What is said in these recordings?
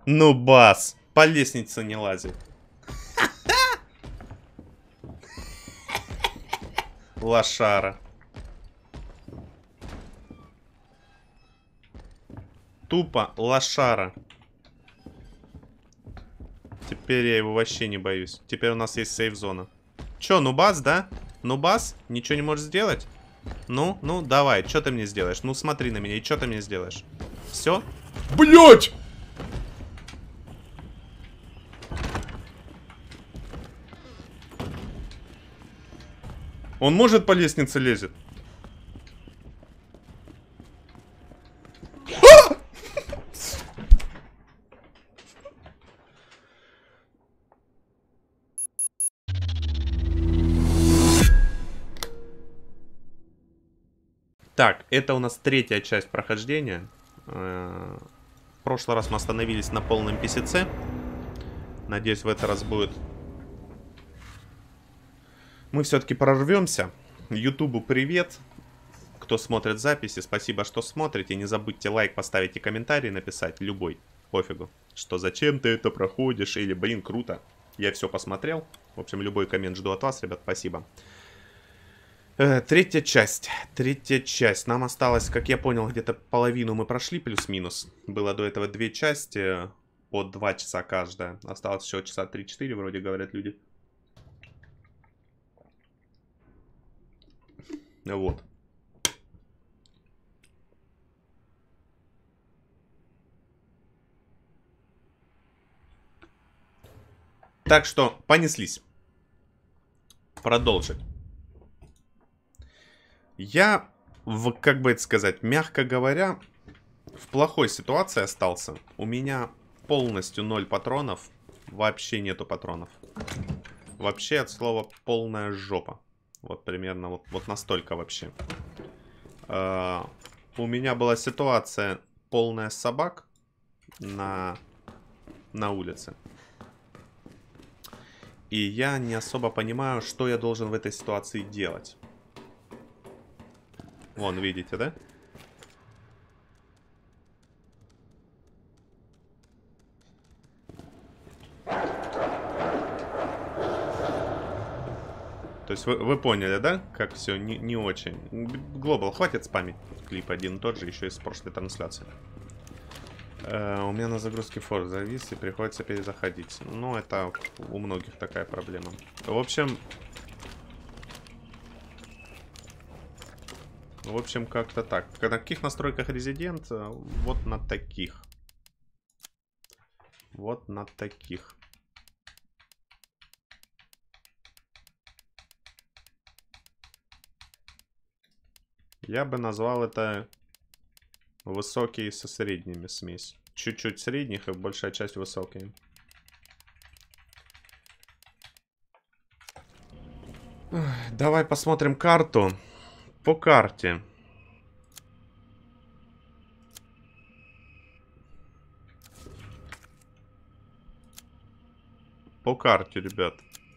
Ну, бас. По лестнице не лазит. Лошара. Тупо лошара. Теперь я его вообще не боюсь. Теперь у нас есть сейф-зона. Чё, нубас, да? Нубас? Ничего не можешь сделать? Ну, давай, что ты мне сделаешь? Ну, смотри на меня, и что ты мне сделаешь? Все? Блять! Он может по лестнице лезет? Так, это у нас третья часть прохождения. В прошлый раз мы остановились на полном PCC. Надеюсь, в этот раз будет... Мы все-таки прорвемся. Ютубу привет. Кто смотрит записи, спасибо, что смотрите. Не забудьте лайк поставить и комментарий написать. Любой. Пофигу. Что зачем ты это проходишь? Или, блин, круто. Я все посмотрел. В общем, любой коммент жду от вас, ребят. Спасибо. Третья часть. Третья часть. Нам осталось, как я понял, где-то половину мы прошли, плюс-минус. Было до этого 2 части, по 2 часа каждая. Осталось еще часа 3-4, вроде говорят люди. Вот. Так что, понеслись. Продолжить. Я, как бы это сказать, мягко говоря, в плохой ситуации остался. У меня полностью 0 патронов. Вообще нету патронов. Вообще от слова полная жопа. Вот примерно вот настолько вообще. У меня была ситуация полная собак на улице. И я не особо понимаю, что я должен в этой ситуации делать. Вон, видите, да? То есть вы поняли, да? Как все не очень. Глобал, хватит спамить. Клип один и тот же, еще из прошлой трансляции. У меня на загрузке фор завис и приходится перезаходить. Ну, это у многих такая проблема. В общем, как-то так. На каких настройках резидент? Вот на таких. Вот на таких. Я бы назвал это высокие со средними смесь. Чуть-чуть средних и большая часть высокие. Давай посмотрим карту. По карте. По карте, ребят.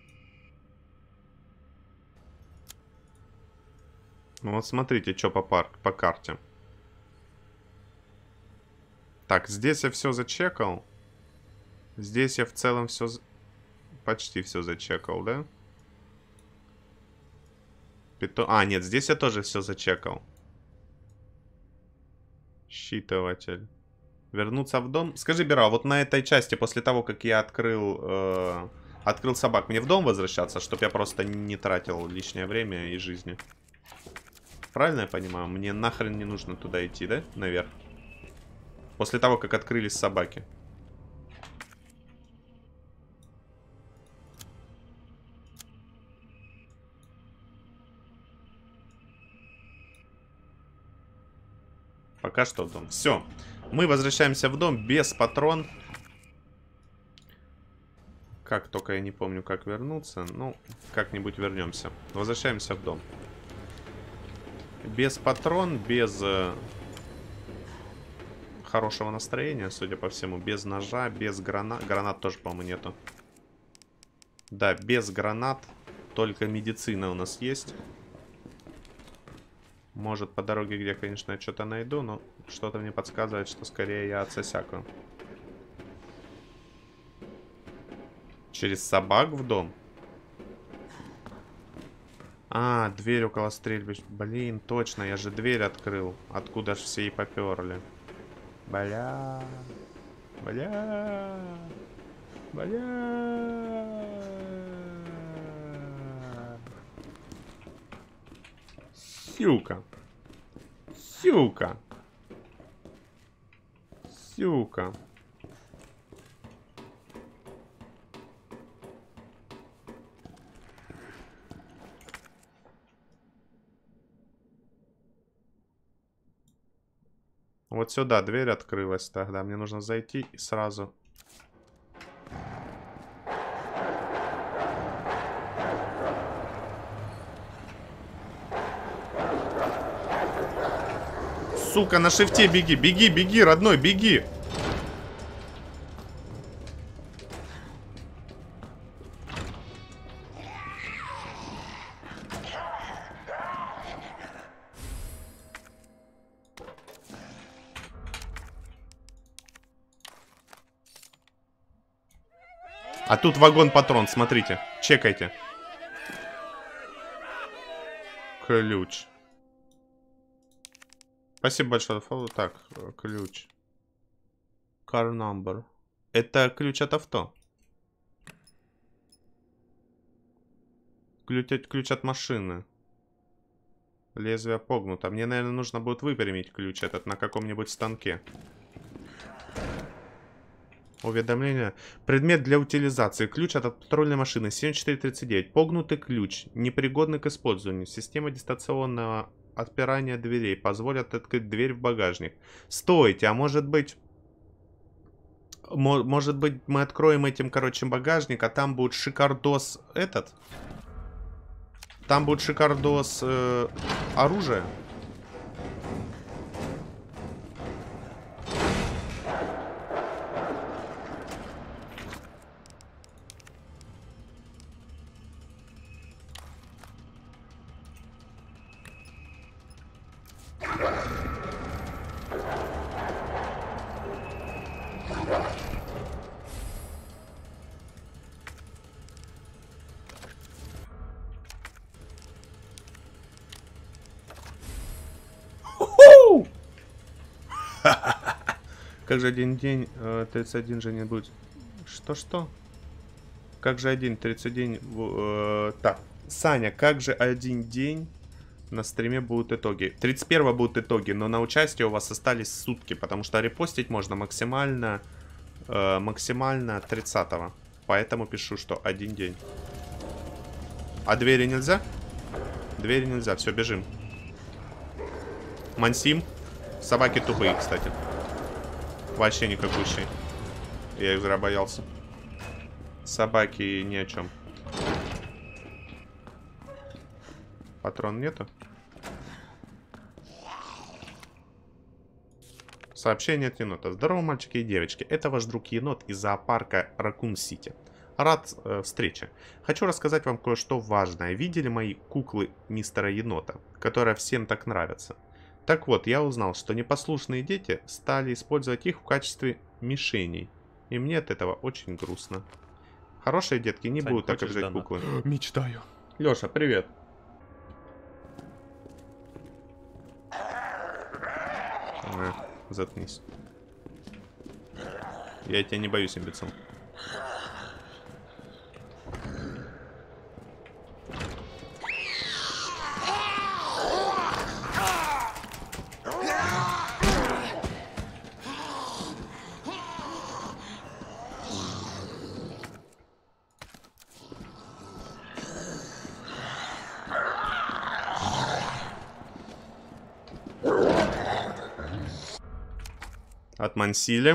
Ну вот смотрите, что по карте. Так, здесь я все зачекал. Здесь я в целом все... Почти все зачекал, да? А, нет, здесь я тоже все зачекал. Считыватель. Вернуться в дом. Скажи, Бера, вот на этой части, после того, как я открыл собак, мне в дом возвращаться, чтобы я просто не тратил лишнее время и жизни? Правильно я понимаю? Мне нахрен не нужно туда идти, да? Наверх. После того, как открылись собаки. Пока что в дом. Все. Мы возвращаемся в дом без патрон. Как только я не помню, как вернуться. Ну, как-нибудь вернемся. Возвращаемся в дом. Без патрон, без хорошего настроения, судя по всему. Без ножа, без гранат. Гранат тоже, по-моему, нету. Да, без гранат. Только медицина у нас есть. Может, по дороге, где, конечно, я что-то найду, но что-то мне подсказывает, что скорее я отсосякаю. Через собак в дом? А, дверь около стрельбища. Блин, точно, я же дверь открыл. Откуда ж все и поперли? Бля. Бля. Бля. Сюка. Сюка. Сюка. Вот сюда дверь открылась тогда. Мне нужно зайти и сразу... Сука, на шифте беги, беги, беги, родной, беги. А тут вагон-патрон, смотрите, чекайте. Ключ. Спасибо большое. Так, ключ. Car number. Это ключ от авто. Ключ от машины. Лезвие погнуто. Мне, наверное, нужно будет выпрямить ключ этот на каком-нибудь станке. Уведомление. Предмет для утилизации. Ключ от патрульной машины 7439. Погнутый ключ. Непригодный к использованию. Система дистанционного отпирания дверей. Позволят открыть дверь в багажник. Стойте, а может быть... Может быть, мы откроем этим, короче, багажник, а там будет шикардос этот? Там будет шикардос оружия? Как же один день, 31 же не будет. Что? Как же один, 30 день... так, Саня, как же один день на стриме будут итоги? 31 будут итоги, но на участие у вас остались сутки, потому что репостить можно максимально, максимально 30-го. Поэтому пишу, что один день. А двери нельзя? Двери нельзя, все, бежим. Мансим. Собаки тупые, кстати. Вообще никакущие. Я их зря боялся. Собаки ни о чем. Патрон нету? Сообщение от енота. Здорово, мальчики и девочки. Это ваш друг енот из зоопарка Ракун-Сити. Рад встрече. Хочу рассказать вам кое-что важное. Видели мои куклы мистера Енота, которые всем так нравятся? Так вот, я узнал, что непослушные дети стали использовать их в качестве мишеней. И мне от этого очень грустно. Хорошие детки не будут так обижать куклы. Мечтаю. Лёша, привет. Заткнись. Я тебя не боюсь, имбецил. Отмансили.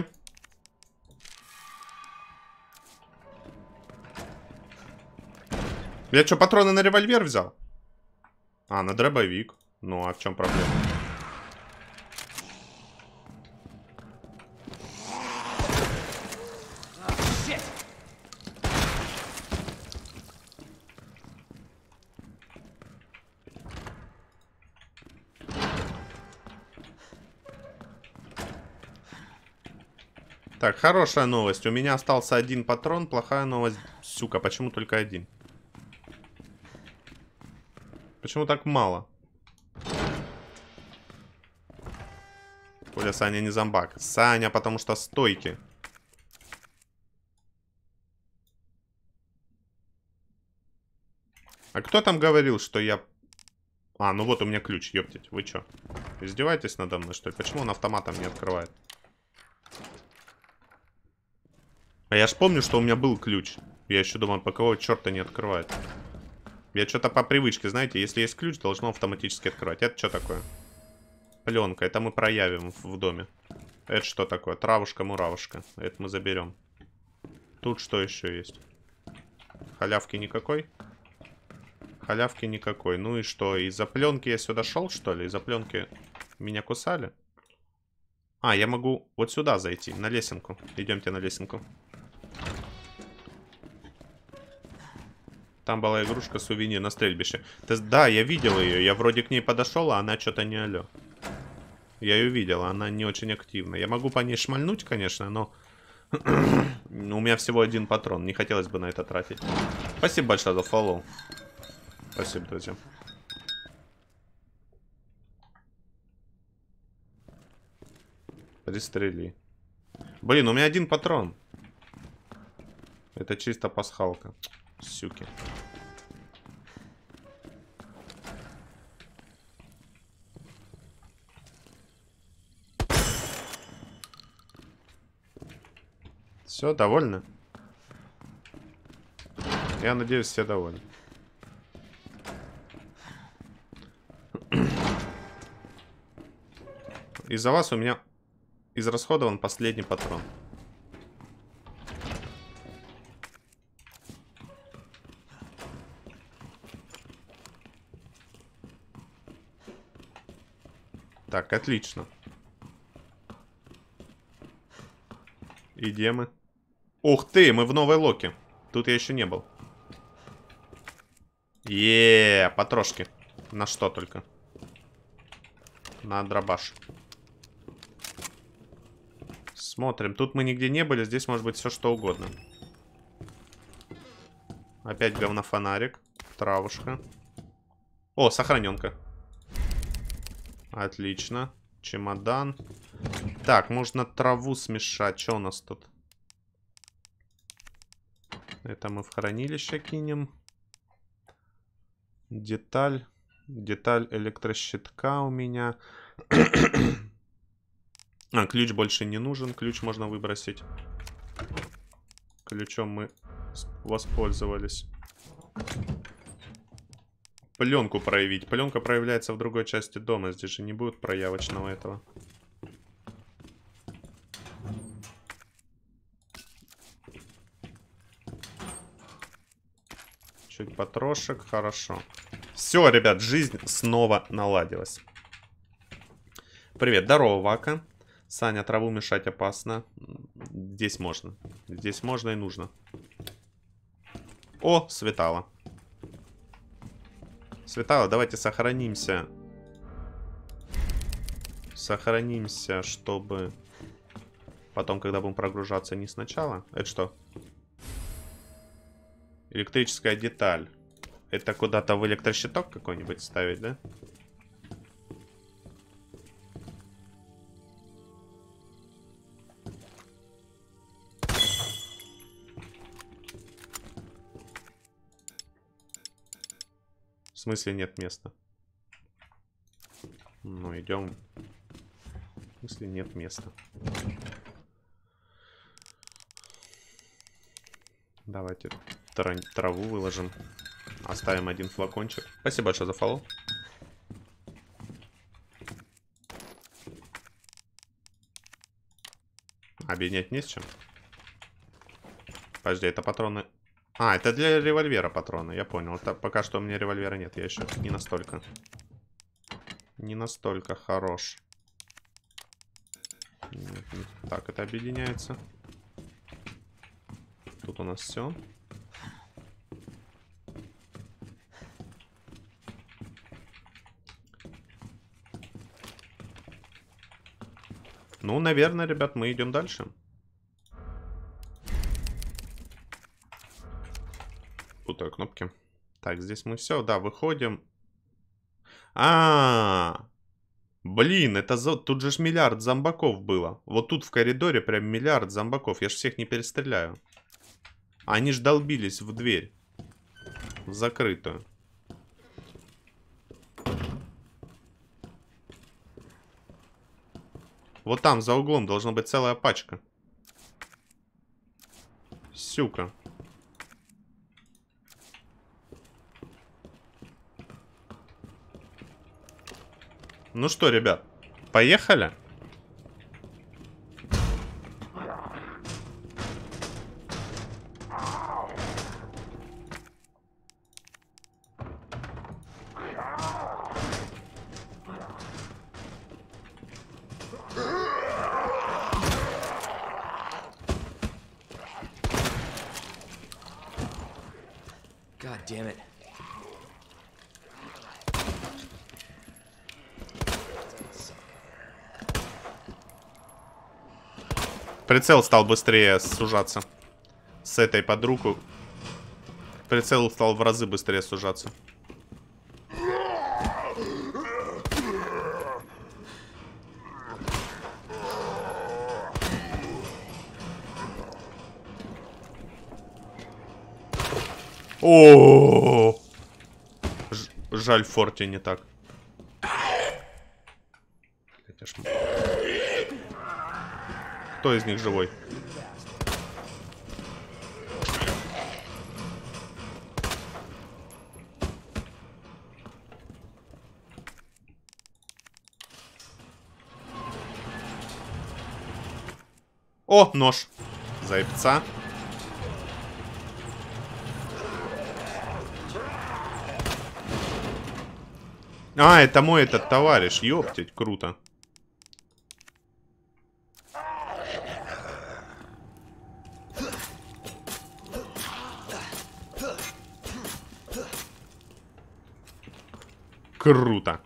Я что, патроны на револьвер взял? А, на дробовик. Ну, а в чем проблема? Так, хорошая новость. У меня остался один патрон. Плохая новость. Сука, почему только один? Почему так мало? Коля, Саня не зомбак. Саня, потому что стойки. А кто там говорил, что я... А, ну вот у меня ключ, ёптить. Вы чё? Издеваетесь надо мной, что ли? Почему он автоматом не открывает? А я ж помню, что у меня был ключ. Я еще думал, по кого черта не открывает. Я что-то по привычке, знаете, если есть ключ, должно автоматически открывать. Это что такое? Пленка. Это мы проявим в доме. Это что такое? Травушка-муравушка. Это мы заберем. Тут что еще есть? Халявки никакой? Халявки никакой. Ну и что? Из-за пленки я сюда шел, что ли? Из-за пленки меня кусали? А, я могу вот сюда зайти, на лесенку. Идемте на лесенку. Там была игрушка-сувенир на стрельбище. Да, я видел ее. Я вроде к ней подошел, а она что-то не алё. Я ее видел, она не очень активна. Я могу по ней шмальнуть, конечно, но... У меня всего один патрон. Не хотелось бы на это тратить. Спасибо большое за фоллоу. Спасибо, друзья. Пристрели. Блин, у меня один патрон. Это чисто пасхалка. Сюки. Все, довольны? Я надеюсь, все довольны. Из-за вас у меня израсходован последний патрон. Так, отлично. И где мы? Ух ты, мы в новой локе. Тут я еще не был. Потрошки. На что только? На дробаш. Смотрим. Тут мы нигде не были. Здесь может быть все что угодно. Опять говнофонарик. Травушка. О, сохраненка. Отлично. Чемодан. Так, можно траву смешать. Что у нас тут? Это мы в хранилище кинем. Деталь. Деталь электрощитка у меня. А, ключ больше не нужен. Ключ можно выбросить. Ключом мы воспользовались. Пленку проявить. Пленка проявляется в другой части дома. Здесь же не будет проявочного этого. Чуть потрошек. Хорошо. Все, ребят, жизнь снова наладилась. Привет, здорово, Вака. Саня, траву мешать опасно. Здесь можно. Здесь можно и нужно. О, светало. Светало, давайте сохранимся. Сохранимся, чтобы потом, когда будем прогружаться, не сначала. Это что? Электрическая деталь. Это куда-то в электрощиток какой-нибудь ставить, да? В смысле нет места? Ну, идем. В смысле нет места? Давайте траву выложим. Оставим один флакончик. Спасибо большое за фоллоу. Объединять не с чем. Подожди, это патроны... А, это для револьвера патроны, я понял. Это пока что у меня револьвера нет, я еще не настолько. Не настолько хорош. Так, это объединяется. Тут у нас все. Ну, наверное, ребят, мы идем дальше. кнопки. Так, здесь мы все, да, выходим. А, блин, это тут же ж миллиард зомбаков было. Вот тут в коридоре прям миллиард зомбаков. Я ж всех не перестреляю. Они ж долбились в дверь. В закрытую. Вот там, за углом, должна быть целая пачка. Сюка. Ну что, ребят, поехали? God damn it. Прицел стал быстрее сужаться. С этой под руку. Прицел стал в разы быстрее сужаться. О, жаль, в форте не так. Кто из них живой? О, нож. Заебца. А, это мой этот товарищ. Ёптить, круто. Круто.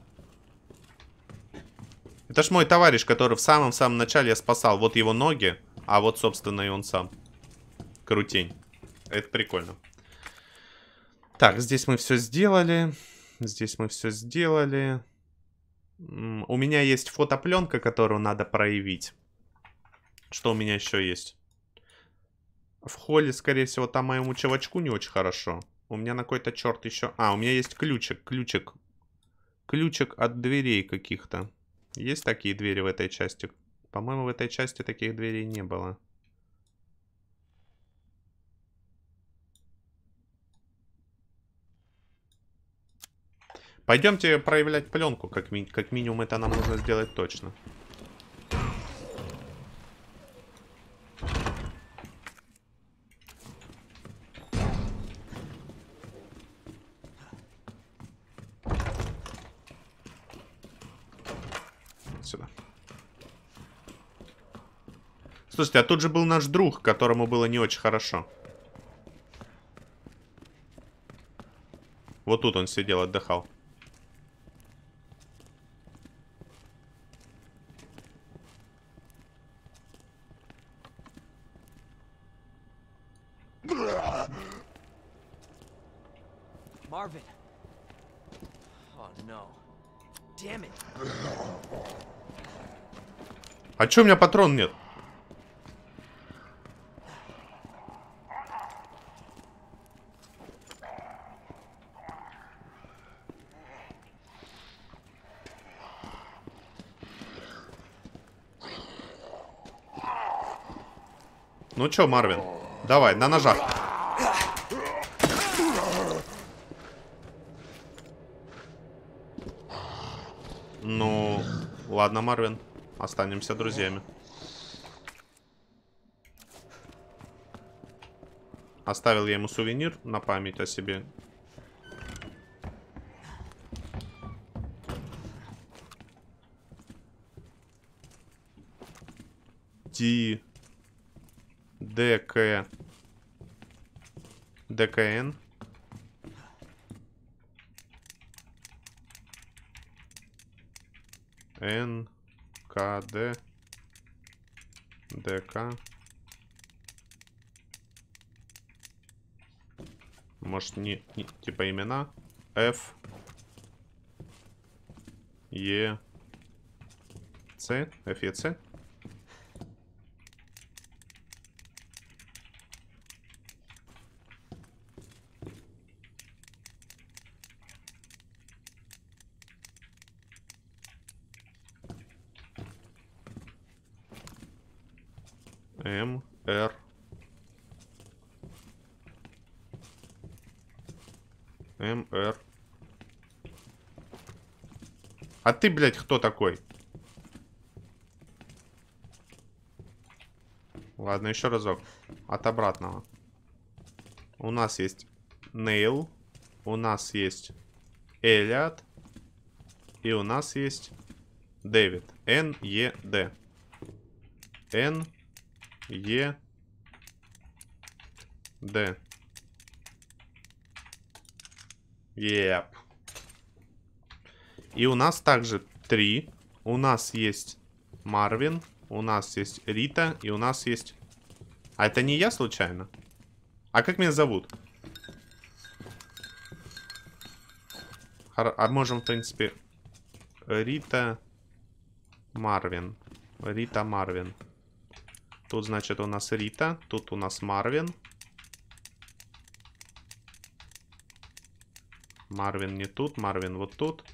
Это ж мой товарищ, который в самом-самом начале я спасал. Вот его ноги, а вот, собственно, и он сам. Крутень. Это прикольно. Так, здесь мы все сделали. Здесь мы все сделали. У меня есть фотопленка, которую надо проявить. Что у меня еще есть? В холле, скорее всего, там моему чувачку не очень хорошо. У меня на какой-то черт еще... А, у меня есть ключик. Ключик от дверей каких-то. Есть такие двери в этой части? По-моему, в этой части таких дверей не было. Пойдемте проявлять пленку. Как минимум это нам нужно сделать точно. Сюда. Слушайте, а тут же был наш друг, которому было не очень хорошо. Вот тут он сидел, отдыхал. Marvin. Oh no. Damn it. А чё у меня патрон нет? Ну чё, Марвин? Давай, на ножах. Ну, ладно, Марвин. Останемся друзьями. Оставил я ему сувенир на память о себе. ДКН. НКД. ДК. Может, типа имена? F. E. C. F, E, C. М, Р. М, Р. А ты, блядь, кто такой? Ладно, еще разок. От обратного. У нас есть Нейл. У нас есть Элиот. И у нас есть Дэвид. Н, Е, Д. Н, Е, Д. Еп. И у нас также 3. У нас есть Марвин. У нас есть Рита. И у нас есть... А это не я случайно? А как меня зовут? А можем, в принципе... Рита Марвин. Рита Марвин. Тут, значит, у нас Рита. Тут у нас Марвин. Марвин не тут. Марвин вот тут.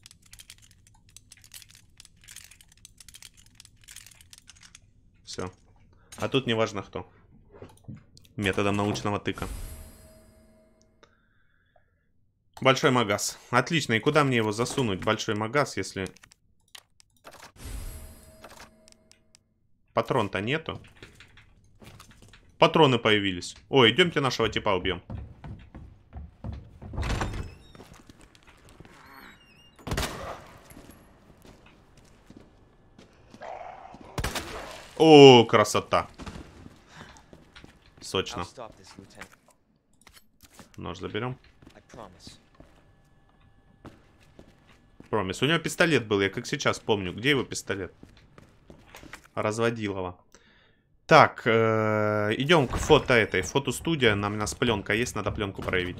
Все. А тут неважно кто. Методом научного тыка. Большой магаз. Отлично. И куда мне его засунуть? Большой магаз, если... Патрон-то нету. Патроны появились. Ой, идемте нашего типа убьем. О, красота. Сочно. Нож заберем. Промис. У него пистолет был, я как сейчас помню. Где его пистолет? Разводилова. Так, идем к фото этой. Фотостудия. У нас пленка есть, надо пленку проявить.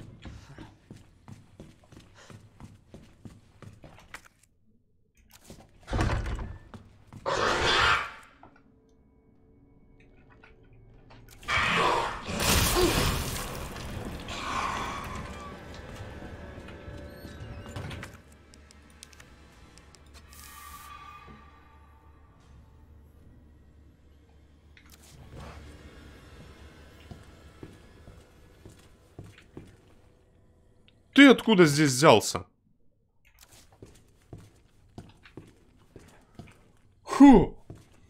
Ты откуда здесь взялся? Фу!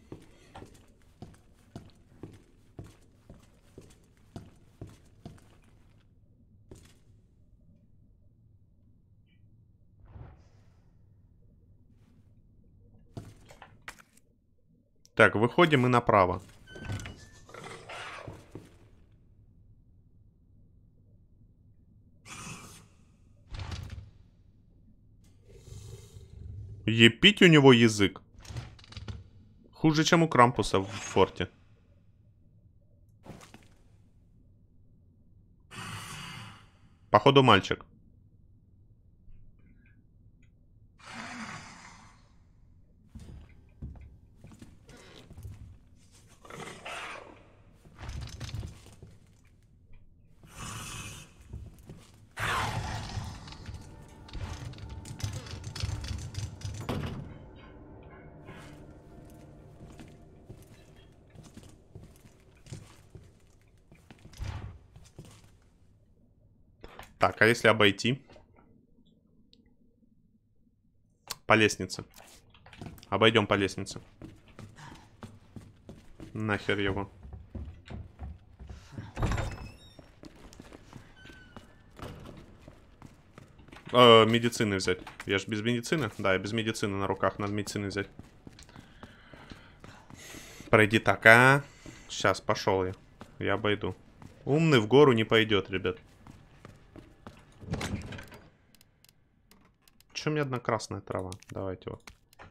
Так, выходим и направо. Епить у него язык. Хуже, чем у Крампуса в форте. Походу, мальчик. Так, а если обойти? По лестнице. Обойдем по лестнице. Нахер его. Медицины взять. Я ж без медицины? Да, я без медицины на руках. Надо медицины взять. Пройди так, а? Сейчас, пошел я. Я обойду. Умный в гору не пойдет, ребят. Че у меня одна красная трава? Давайте вот.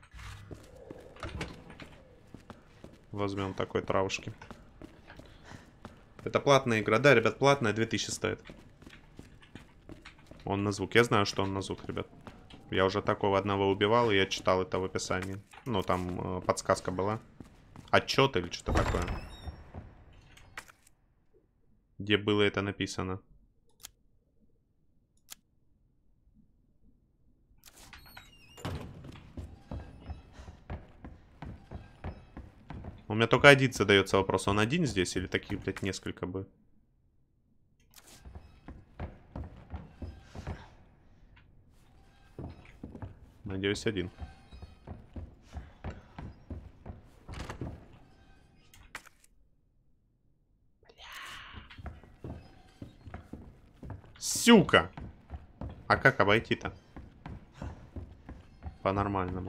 Возьмем такой травушки. Это платная игра. Да, ребят, платная, 2000 стоит. Он на звук. Я знаю, что он на звук, ребят. Я уже такого одного убивал, и я читал это в описании. Ну, там подсказка была. Отчет или что-то такое. Где было это написано. У меня только один задается вопрос. Он один здесь или таких, блядь, несколько бы? Надеюсь, один. Сюка! А как обойти-то? По-нормальному.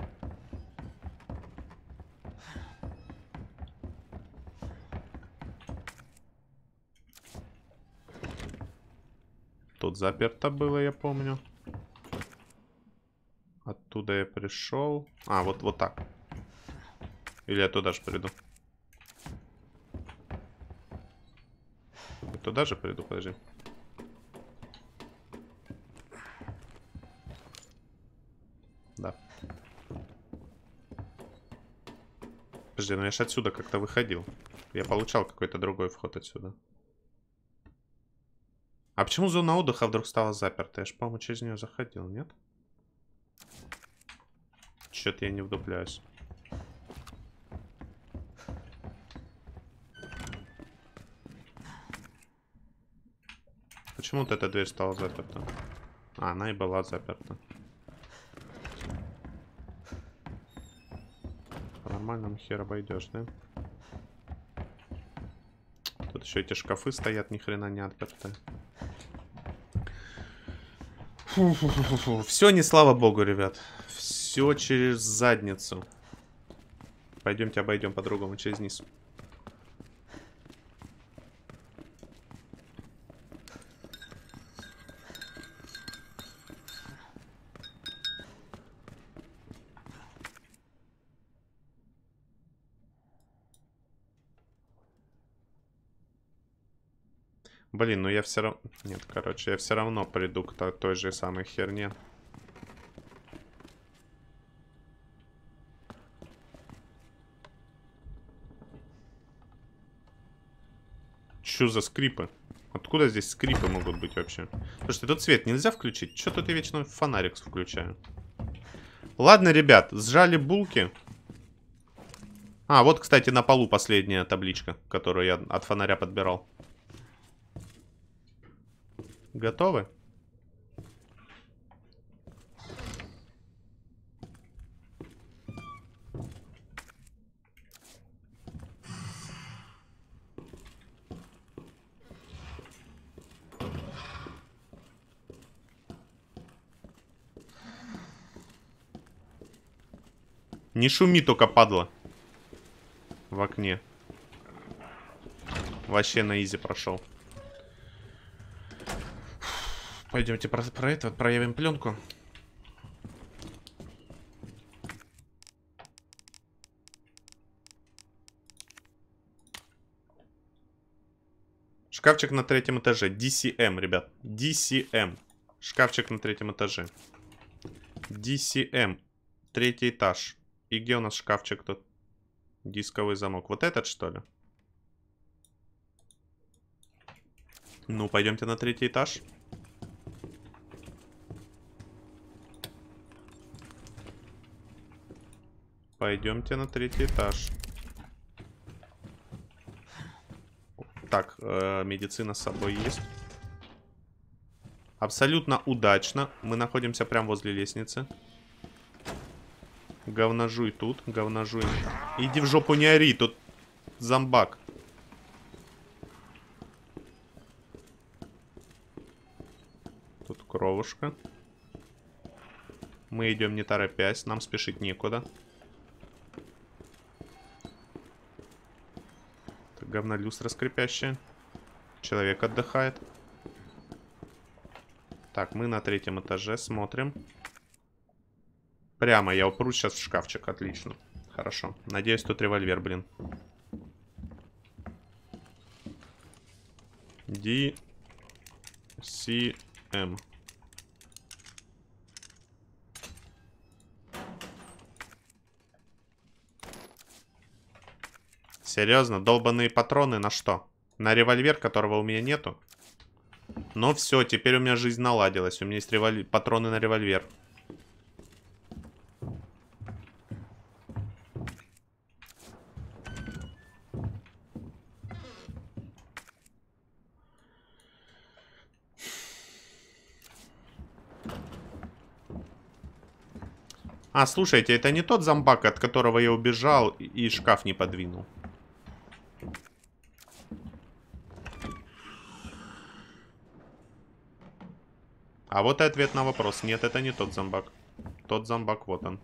Тут заперто было, я помню. Оттуда я пришел. А, вот так. Или я туда же приду. Я туда же приду, подожди. Да. Подожди, ну я ж отсюда как-то выходил. Я получал какой-то другой вход отсюда. А почему зона отдыха вдруг стала заперта? Я ж, по-моему, через нее заходил, нет? Чё-то я не вдупляюсь. Почему вот эта дверь стала заперта? А, она и была заперта. По-нормальному хер обойдешь, да? Тут еще эти шкафы стоят, ни хрена не отпертые. Все не слава богу, ребят. Все через задницу. Пойдемте обойдем по-другому, через низ. Блин, ну я все равно... Нет, короче, я все равно приду к той же самой херне. Чё за скрипы? Откуда здесь скрипы могут быть вообще? Слушайте, тут свет нельзя включить? Чё тут я вечно фонарик включаю? Ладно, ребят, сжали булки. А, вот, кстати, на полу последняя табличка, которую я от фонаря подбирал. Готовы? Не шуми только, падла. В окне. Вообще на изи прошел. Пойдемте про это проявим пленку. Шкафчик на третьем этаже. DCM, ребят. DCM. Шкафчик на третьем этаже. DCM. Третий этаж. И где у нас шкафчик тут? Дисковый замок. Вот этот, что ли? Ну, пойдемте на третий этаж. Пойдемте на третий этаж. Так, медицина с собой есть. Абсолютно удачно. Мы находимся прямо возле лестницы. Говножуй тут, говножуй. Иди в жопу, не ори, тут зомбак. Тут кровушка. Мы идем не торопясь, нам спешить некуда. Так, говнолюстра скрипящая. Человек отдыхает. Так, мы на третьем этаже смотрим. Прямо, я упрусь сейчас в шкафчик, отлично. Хорошо, надеюсь, тут револьвер, блин. DCM. Серьезно? Долбаные патроны на что? На револьвер, которого у меня нету? Ну все, теперь у меня жизнь наладилась. У меня есть патроны на револьвер. А, слушайте, это не тот зомбак, от которого я убежал и шкаф не подвинул. А вот и ответ на вопрос. Нет, это не тот зомбак. Тот зомбак, вот он.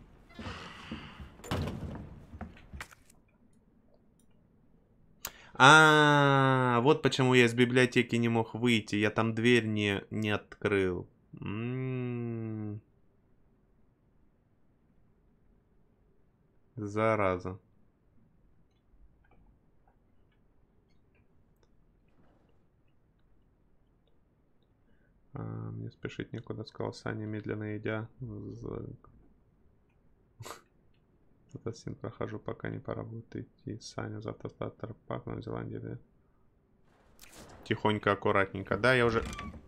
Вот почему я из библиотеки не мог выйти. Я там дверь не открыл. Зараза. Мне спешить некуда, сказал Саня, медленно идя. Затасин прохожу, пока не пора будет идти. Саня, завтра пак на Зеландии, да? Тихонько, аккуратненько. Да, я уже...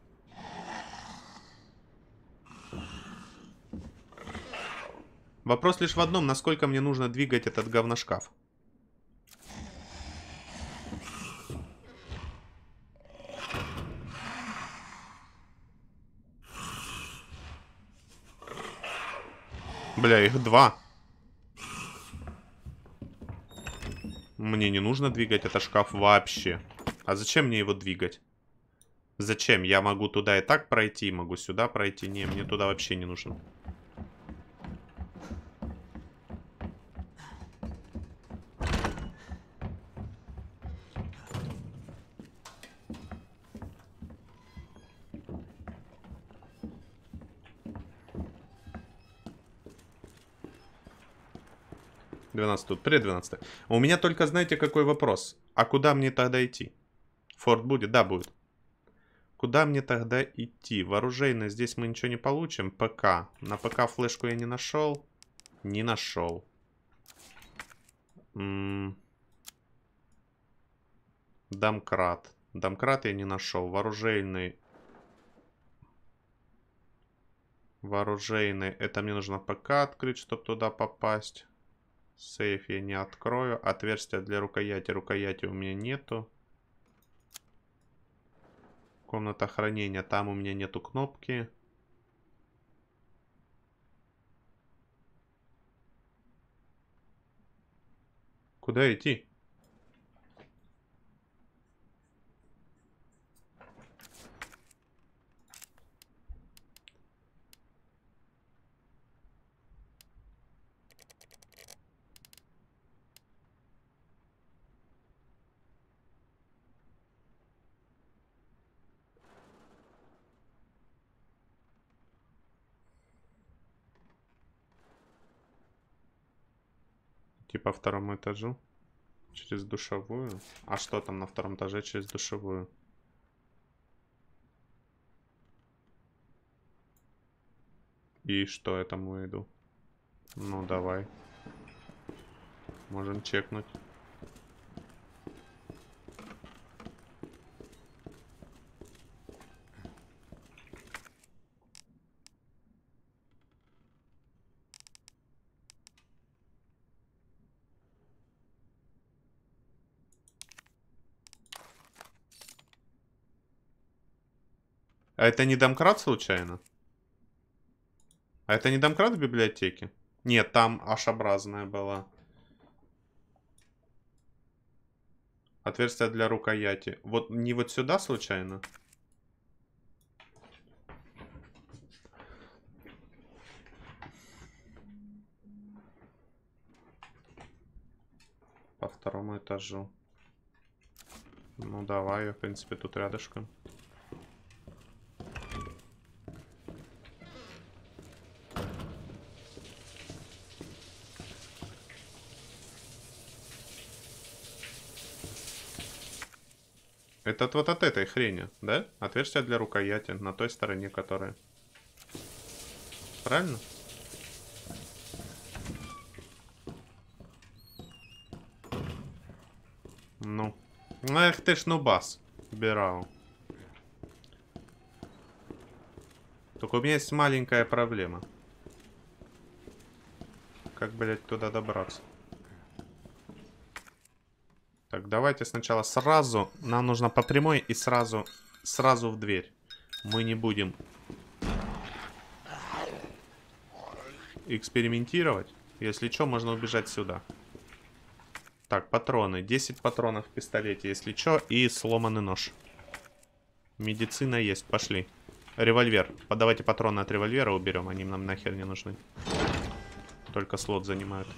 Вопрос лишь в одном, насколько мне нужно двигать этот говношкаф. Бля, их два. Мне не нужно двигать этот шкаф вообще. А зачем мне его двигать? Зачем? Я могу туда и так пройти, могу сюда пройти. Не, мне туда вообще не нужен. Тут предвенадцатый. У меня только, знаете, какой вопрос? А куда мне тогда идти? Форт будет? Да, будет. Куда мне тогда идти? Вооружейно здесь мы ничего не получим. ПК. На ПК флешку я не нашел. Не нашел. Домкрат. Домкрат я не нашел. Вооружейный. Вооружейный. Это мне нужно ПК открыть, чтобы туда попасть. Сейф я не открою. Отверстие для рукояти. Рукояти у меня нету. Комната хранения. Там у меня нету кнопки. Куда идти? По второму этажу. Через душевую. А что там на втором этаже через душевую? И что я там увиду? Ну, давай. Можем чекнуть. А это не домкрат случайно? А это не домкрат в библиотеке? Нет, там H-образная была. Отверстие для рукояти. Вот не вот сюда случайно? По второму этажу. Ну давай, я в принципе тут рядышком. Это вот от этой хрени, да? Отверстие для рукояти на той стороне, которая. Правильно? Ну. Ну, эх ты ж нубас. Бирау. Только у меня есть маленькая проблема. Как, блядь, туда добраться? Так, давайте сначала сразу. Нам нужно по прямой и сразу в дверь. Мы не будем экспериментировать. Если что, можно убежать сюда. Так, патроны. 10 патронов в пистолете, если что. И сломанный нож. Медицина есть. Пошли. Револьвер. Давайте патроны от револьвера уберем. Они нам нахер не нужны. Только слот занимают.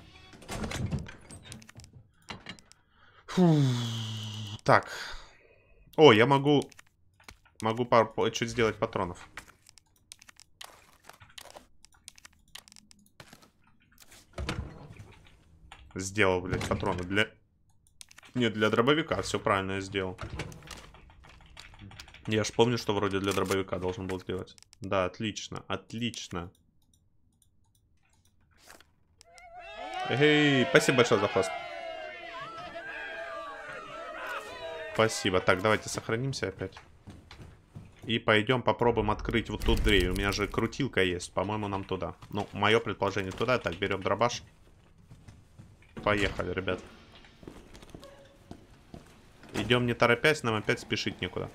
Фу. Так. О, я могу чуть сделать патронов. Сделал, блядь, патроны для... Нет, для дробовика. Все правильно я сделал. Я ж помню, что вроде для дробовика должен был сделать. Да, отлично, отлично. Эй, спасибо большое за хост. Спасибо. Так, давайте сохранимся опять. И пойдем попробуем открыть вот ту дверь. У меня же крутилка есть. По-моему, нам туда. Ну, мое предположение туда. Так, берем дробаш. Поехали, ребят. Идем не торопясь, нам опять спешить некуда.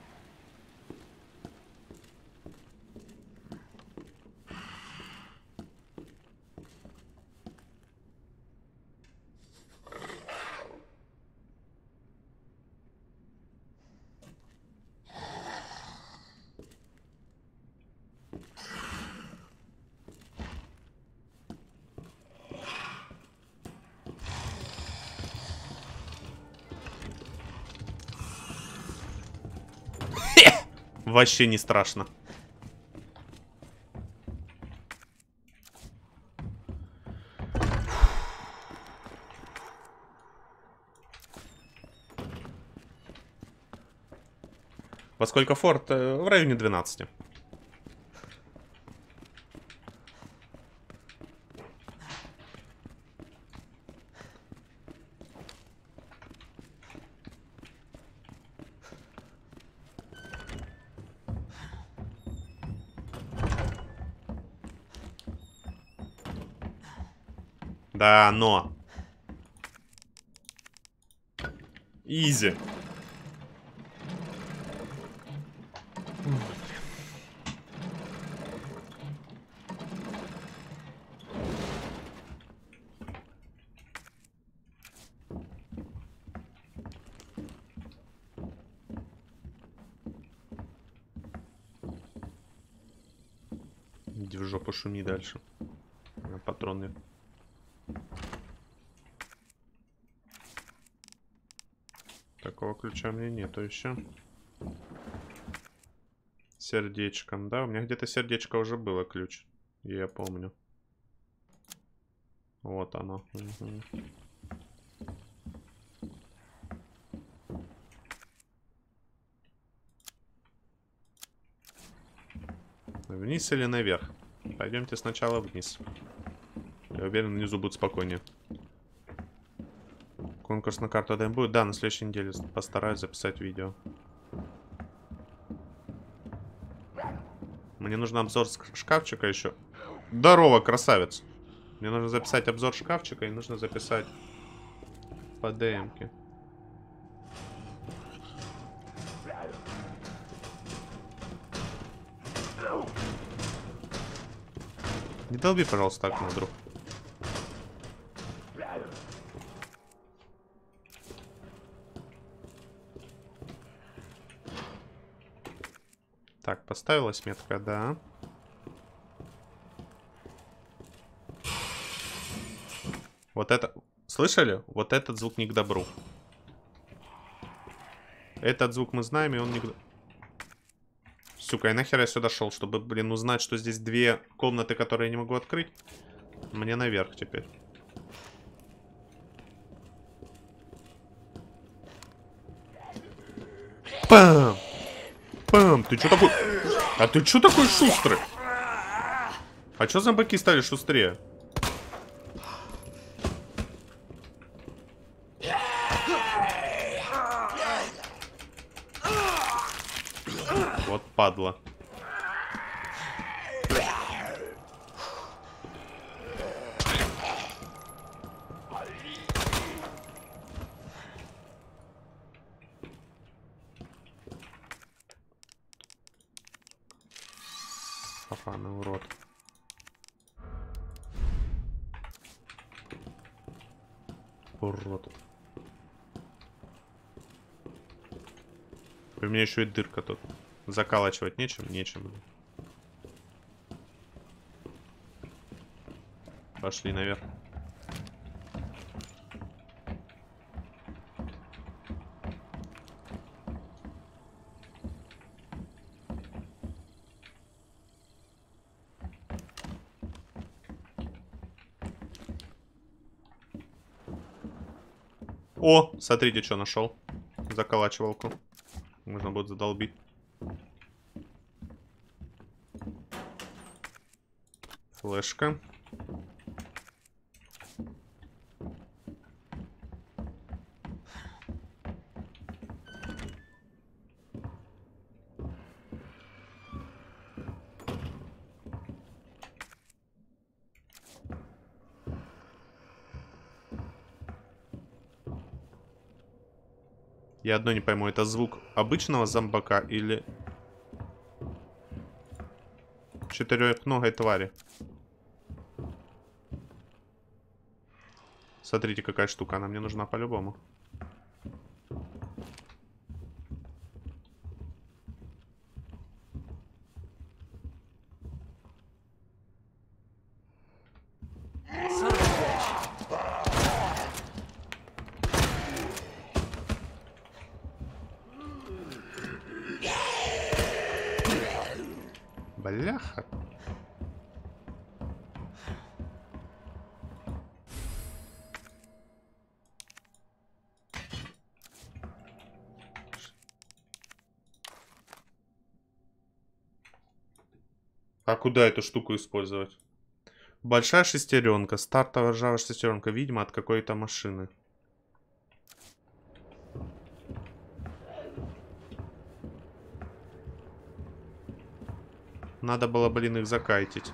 Вообще не страшно. Во сколько форт? В районе 12. Да, но. Изи. Иди в жопу, шуми дальше. Патроны. Такого ключа у меня нету еще. Сердечком, да? У меня где-то сердечко уже было, ключ. Я помню. Вот оно. Угу. Вниз или наверх? Пойдемте сначала вниз. Я уверен, внизу будет спокойнее. Конкурс на карту ДМ будет? Да, на следующей неделе постараюсь записать видео. Мне нужен обзор шкафчика еще. Здорово, красавец. Мне нужно записать обзор шкафчика и нужно записать по ДМ-ке. Не долби, пожалуйста, окно, друг. Так, поставилась метка, да. Вот это... Слышали? Вот этот звук не к добру. Этот звук мы знаем, и он не к... Сука, и нахер я сюда шел, чтобы, блин, узнать, что здесь две комнаты, которые я не могу открыть. Мне наверх теперь. Пам! Пам! Ты чё такой... А ты чё такой шустрый? А чё зомбаки стали шустрее? падла. Папаный урод. Урод. У меня еще и дырка тут. Заколачивать нечем? Нечем. Пошли наверх. О, смотрите, что нашел. Заколачивалку. Можно будет задолбить. Флешка. Я одно не пойму, это звук обычного зомбака или четырехногой твари? Смотрите, какая штука, она мне нужна по-любому. Бляха. А куда эту штуку использовать? Большая шестеренка. Стартовая ржавая шестеренка. Видимо, от какой-то машины. Надо было, блин, их закайтить.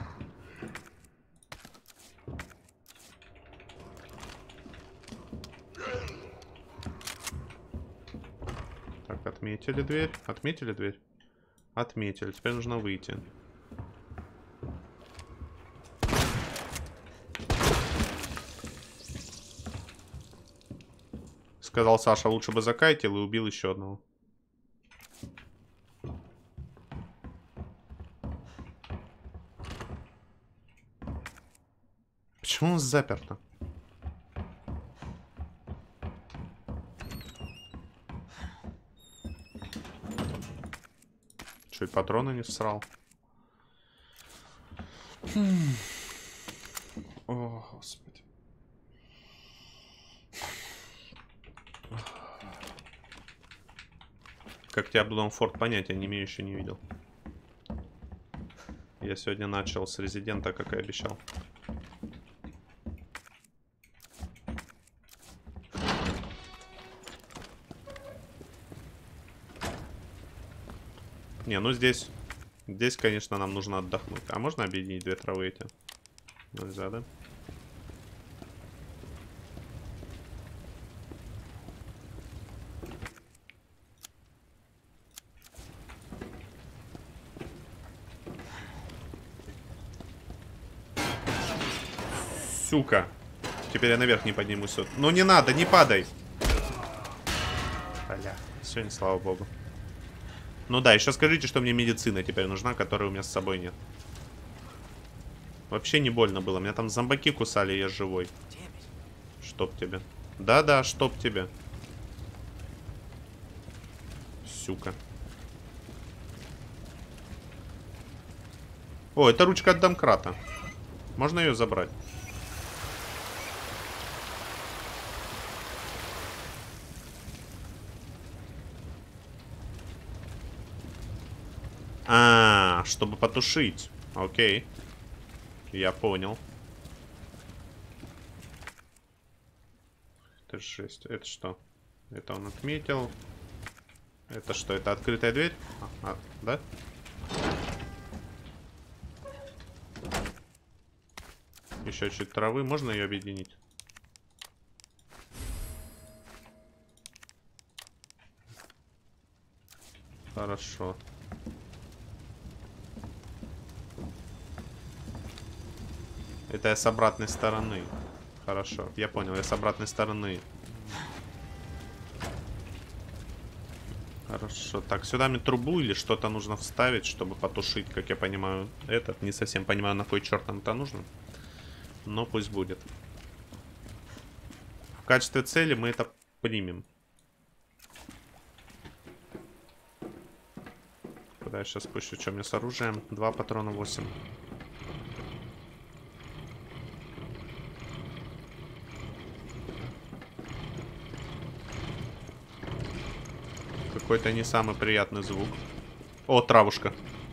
Так, отметили дверь. Отметили дверь? Отметили. Теперь нужно выйти. Сказал Саша, лучше бы закайтил и убил еще одного. Почему он заперто? Чуть патроны не всрал. О, господи. Как тебя Bloodborne Fort понятия не имею, еще не видел. Я сегодня начал с Резидента, как и обещал. Не, ну здесь... Здесь, конечно, нам нужно отдохнуть. А можно объединить две травы эти? Нельзя, да? Сука. Теперь я наверх не поднимусь. Ну не надо, не падай. Бля, сегодня, слава богу. Ну да, еще скажите, что мне медицина теперь нужна, которой у меня с собой нет. Вообще не больно было. Меня там зомбаки кусали, я живой. Чтоб тебе. Да-да, чтоб тебе. Сука. О, это ручка от домкрата. Можно ее забрать? А, чтобы потушить. Окей. Я понял. Это жесть. Это что? Это он отметил. Это что? Это открытая дверь? Да? еще чуть травы. Можно ее объединить? Хорошо. Это я с обратной стороны. Хорошо, я понял, я с обратной стороны. Хорошо. Так, сюда мне трубу или что-то нужно вставить, чтобы потушить, как я понимаю, этот. Не совсем понимаю, на кой черт нам это нужно. Но пусть будет. В качестве цели мы это примем. Куда я сейчас пущу? Что мне с оружием? 2 патрона 8. Какой-то не самый приятный звук. О, травушка.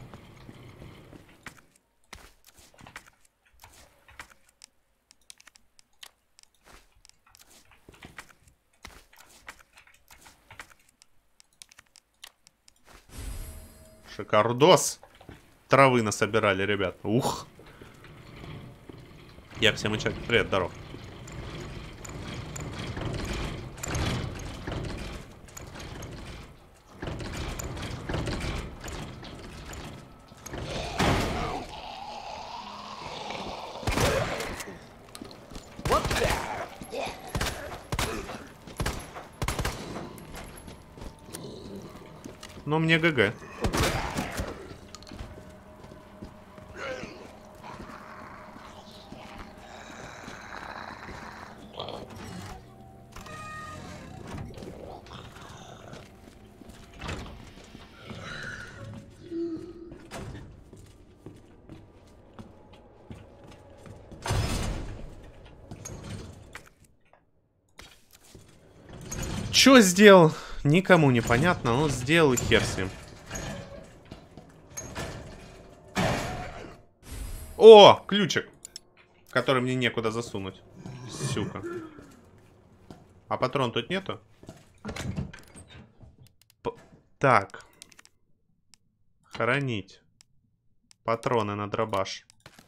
Шикардос. Травы насобирали, ребят. Ух. Я всем учать. Привет, здоров. Но мне ГГ. Чё сделал? Никому не понятно, но сделал и хер с ним. О, ключик, который мне некуда засунуть. Сюка. А патрон тут нету? Так. Хранить. Патроны на дробаш.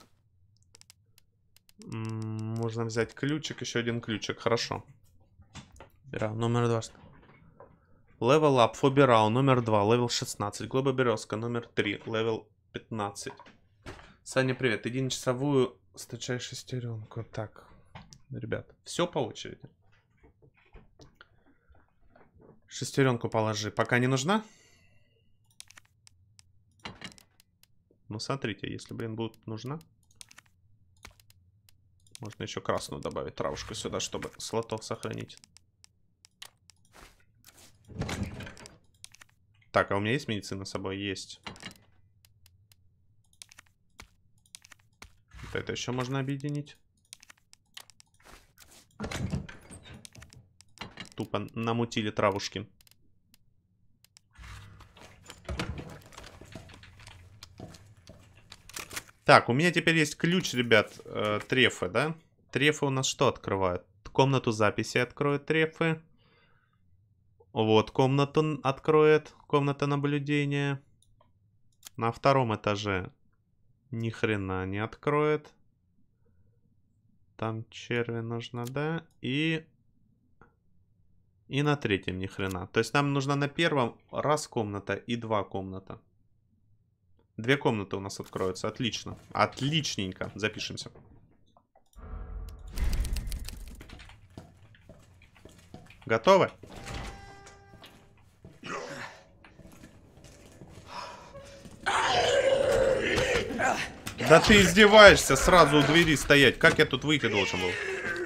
Можно взять ключик, еще один ключик. Хорошо. Беру. Номер 2. Level up, Фобирау, номер 2, левел 16. Глоба Березка, номер 3, левел 15. Саня, привет. Иди на часовую, стачай шестеренку. Так, ребят, все по очереди. Шестеренку положи. Пока не нужна? Ну, смотрите, если, блин, будет нужна. Можно еще красную добавить, травушку сюда, чтобы слотов сохранить. Так, а у меня есть медицина с собой? Есть. Вот это еще можно объединить. Тупо намутили травушки. Так, у меня теперь есть ключ, ребят, трефы, да? Трефы у нас что открывают? Комнату записи откроют трефы. Вот, комнату откроет. Комната наблюдения. На втором этаже ни хрена не откроет. Там черви нужно, да? И на третьем ни хрена. То есть нам нужно на первом раз комната и 2 комната. 2 комнаты у нас откроются. Отлично. Отличненько. Запишемся. Готовы? Да ты издеваешься, сразу у двери стоять. Как я тут выйти должен был?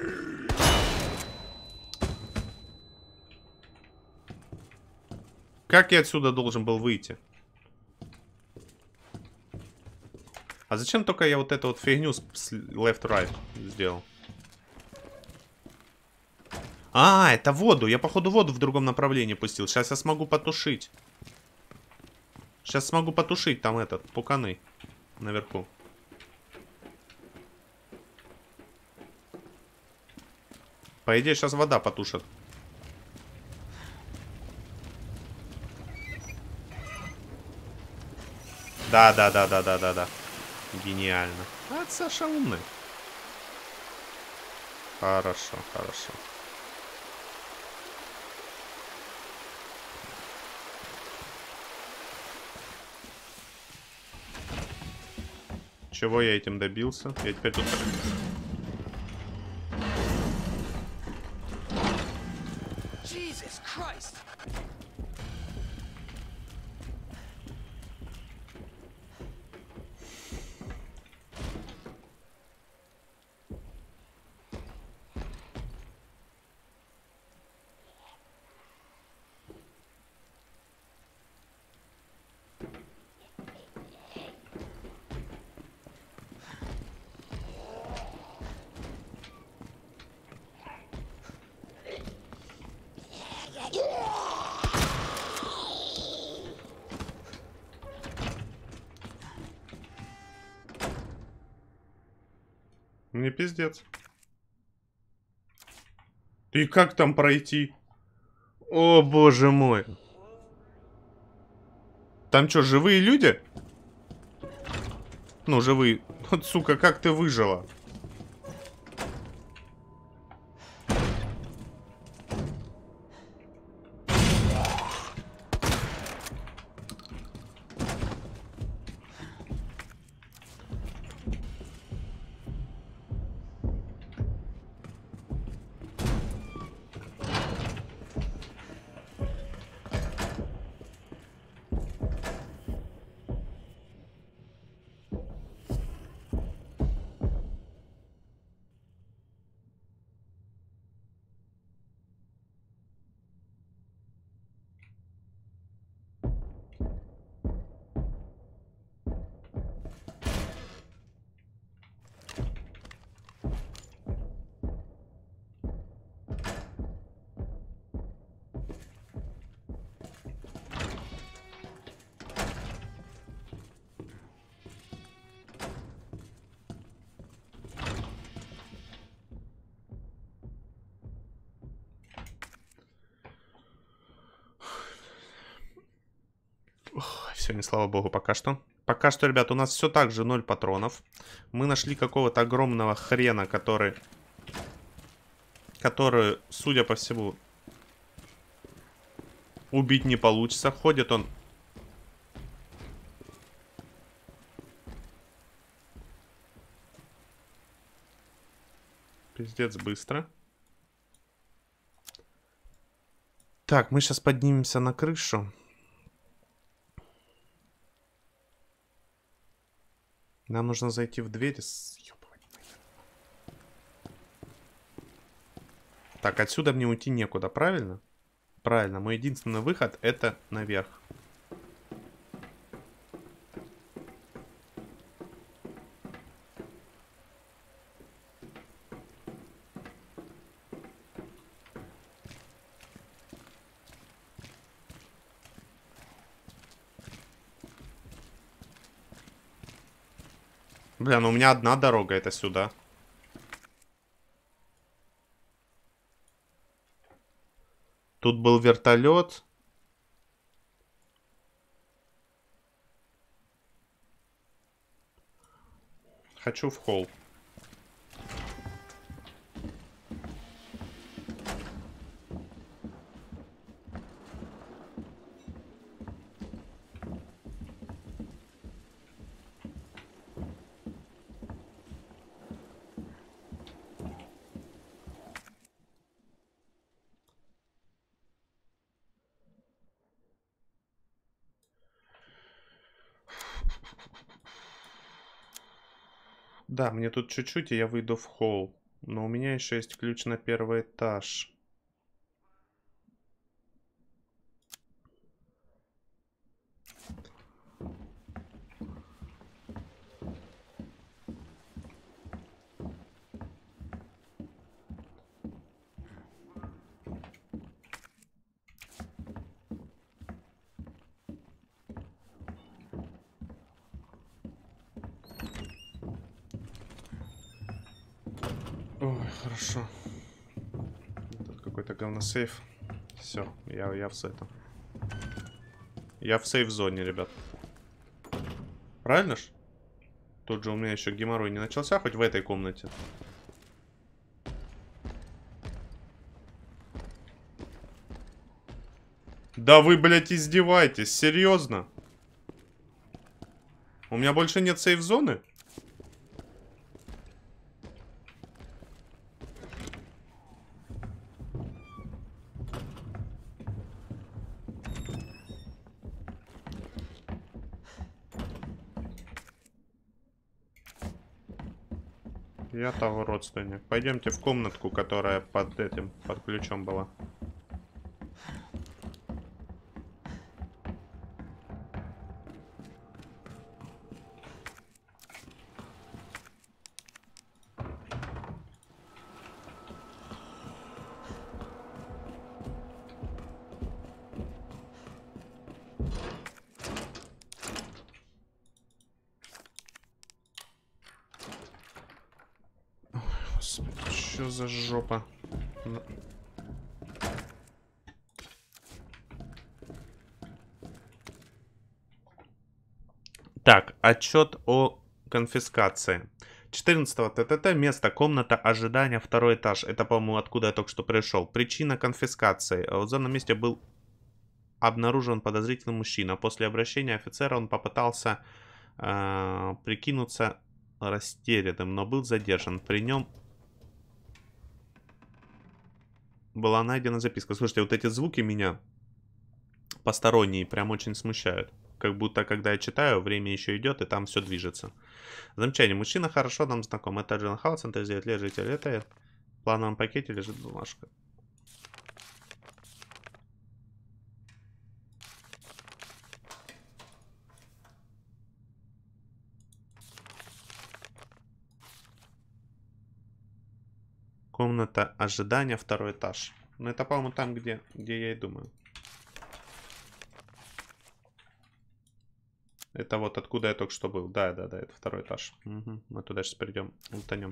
Как я отсюда должен был выйти? А зачем только я вот эту вот фигню с left-right сделал? А, это воду. Я, походу, воду в другом направлении пустил. Сейчас я смогу потушить. Сейчас смогу потушить там этот, пуканы наверху. По идее, сейчас вода потушит. Да. Гениально. А, Саша умный. Хорошо, хорошо. Чего я этим добился? Я теперь тут... Jesus Christ! Мне пиздец. И как там пройти? О, боже мой. Там что, живые люди? Ну, живые. Вот, сука, как ты выжила? Все, не слава богу, пока что. Пока что, ребят, у нас все так же 0 патронов. Мы нашли какого-то огромного хрена, который, судя по всему, убить не получится. Ходит он... Пиздец быстро. Так, мы сейчас поднимемся на крышу. Нам нужно зайти в дверь. Так, отсюда мне уйти некуда, правильно? Правильно, мой единственный выход это наверх. Бля, ну у меня одна дорога, это сюда. Тут был вертолет. Хочу в холл. Да, мне тут чуть-чуть, и я выйду в холл. Но у меня еще есть ключ на первый этаж. Ой, хорошо. Тут какой-то говносейф. Все, я в этом. Я в сейф-зоне, ребят. Правильно ж? Тут же у меня еще геморрой не начался, хоть в этой комнате. Да вы, блядь, издеваетесь, серьезно? У меня больше нет сейф-зоны? Я того родственник. Пойдемте в комнатку, которая под этим, под ключом была. Господи, что за жопа? Так, отчет о конфискации. 14 ТТТ, место, комната ожидания, второй этаж. Это, по-моему, откуда я только что пришел. Причина конфискации. В данном месте был обнаружен подозрительный мужчина. После обращения офицера он попытался прикинуться растерянным, но был задержан. При нем была найдена записка. Слушайте, вот эти звуки меня посторонние прям очень смущают. Как будто, когда я читаю, время еще идет, и там все движется. Замечание. Мужчина хорошо нам знаком. Это Джон Хаутсон, 39 лет, житель. Это в плановом пакете лежит бумажка. Комната ожидания, второй этаж. Ну, это, по-моему, там, где я и думаю. Это вот откуда я только что был. Да, это второй этаж. Угу. Мы туда сейчас придем, утонем.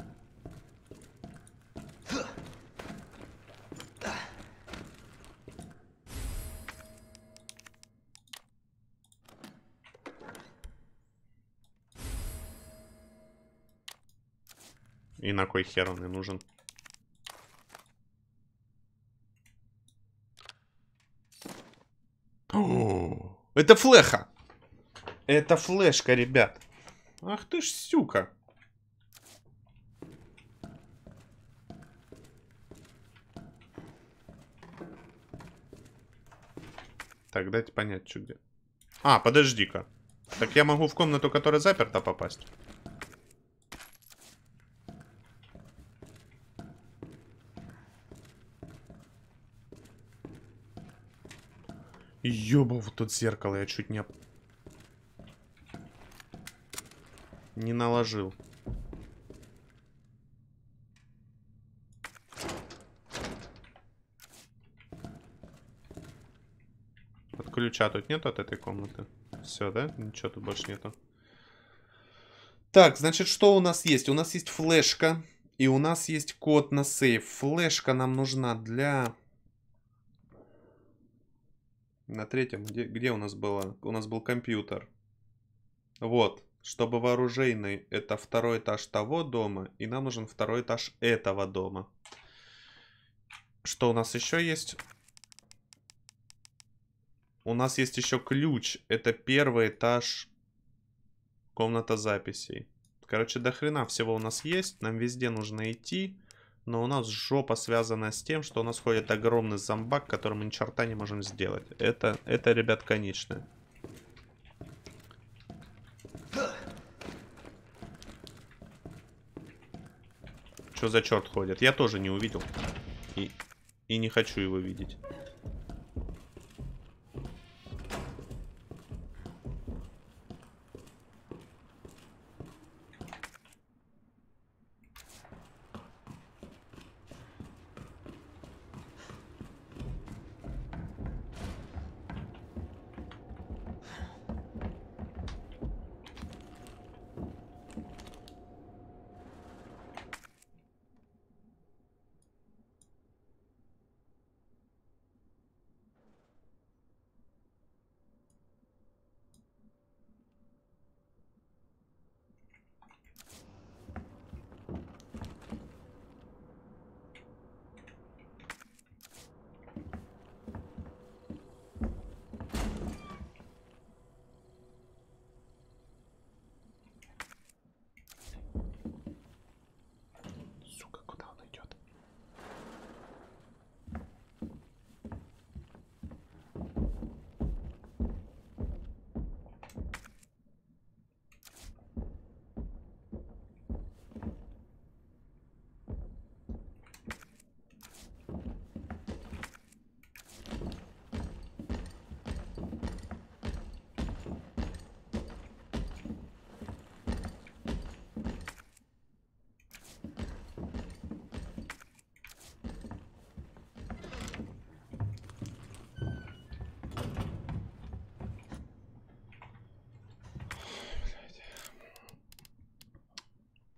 И на кой хер он и нужен? О, это флеха! Это флешка, ребят. Ах ты ж сюка. Так, дайте понять, что где. А, подожди-ка. Так я могу в комнату, которая заперта, попасть? Ёба, вот тут зеркало я чуть не наложил. От ключа тут нет от этой комнаты? Все, да? Ничего тут больше нету. Так, значит, что у нас есть? У нас есть флешка. И у нас есть код на сейф. Флешка нам нужна для... На третьем. Где у нас было? У нас был компьютер. Вот. Чтобы вооружейный, это второй этаж того дома. И нам нужен второй этаж этого дома. Что у нас еще есть? У нас есть еще ключ. Это первый этаж. Комната записей. Короче, до хрена всего у нас есть. Нам везде нужно идти. Но у нас жопа связана с тем, что у нас ходит огромный зомбак, который мы ни черта не можем сделать. Это ребят, конечно. Что за черт ходит? Я тоже не увидел. И не хочу его видеть.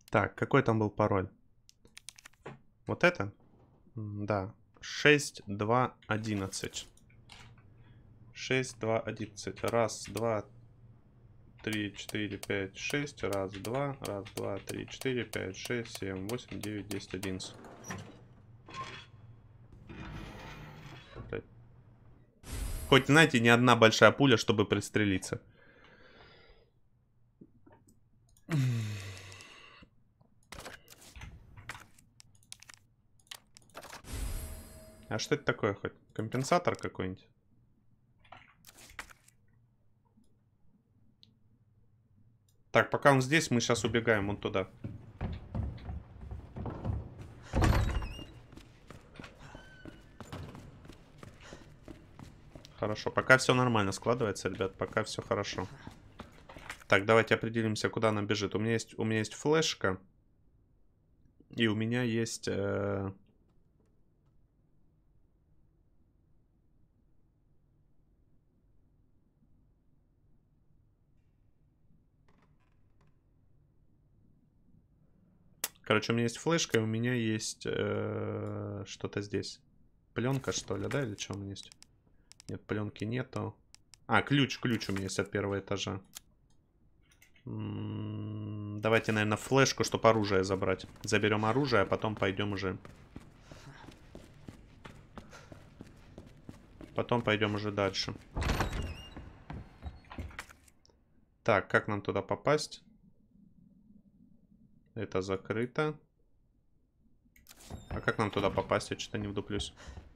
Так, какой там был пароль? Вот это? Да. 6211. 6211. Раз, два, 3, 4, 5, 6. Раз, два, 3, 4, 5, 6, 7, 8, 9, 10, 11. Хоть, знаете, не одна большая пуля, чтобы пристрелиться. А что это такое хоть? Компенсатор какой-нибудь? Так, пока он здесь, мы сейчас убегаем вон туда. Хорошо, пока все нормально складывается, ребят, пока все хорошо. Так, давайте определимся, куда она бежит. У меня есть флешка. И у меня есть... Короче, у меня есть флешка, и у меня есть что-то здесь. Пленка, что ли, да? Или что у меня есть? Нет, пленки нету. А, ключ у меня есть от первого этажа. Давайте, наверное, флешку, чтобы оружие забрать. Заберем оружие, а потом пойдем уже. Потом пойдем уже дальше. Так, как нам туда попасть? Это закрыто. А как нам туда попасть? Я что-то не вдуплюсь.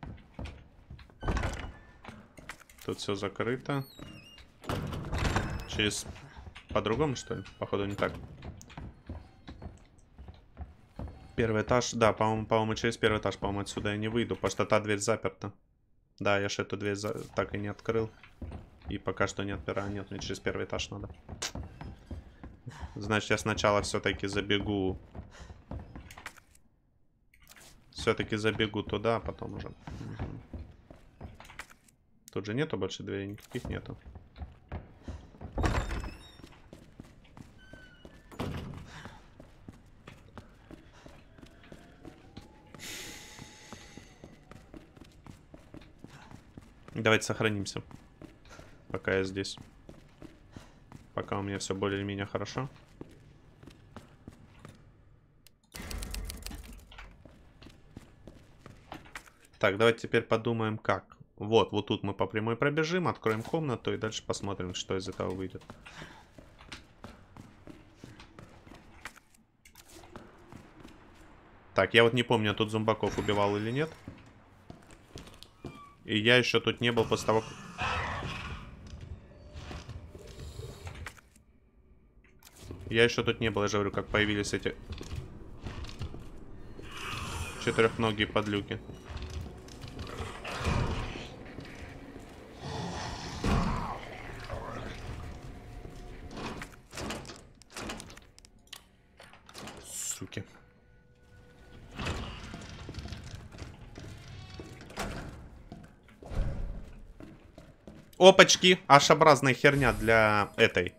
Тут все закрыто. Через... По-другому, что ли? Походу, не так. Первый этаж. Да, по-моему, через первый этаж, по-моему, отсюда я не выйду, потому что та дверь заперта. Да, я же эту дверь так и не открыл. И пока что не отпираю. Нет, мне через первый этаж надо. Значит, я сначала все-таки забегу. Все-таки забегу туда, а потом уже. Угу. Тут же нету больше дверей, никаких нету. Давайте сохранимся. Пока я здесь. Пока у меня все более-менее хорошо. Так, давайте теперь подумаем, как. Вот тут мы по прямой пробежим, откроем комнату и дальше посмотрим, что из этого выйдет. Так, я вот не помню, я тут зомбаков убивал или нет. И я еще тут не был после того, как... Я еще тут не был, я же говорю, как появились эти... четырехногие подлюки. Суки. Опачки! H-образная херня для этой.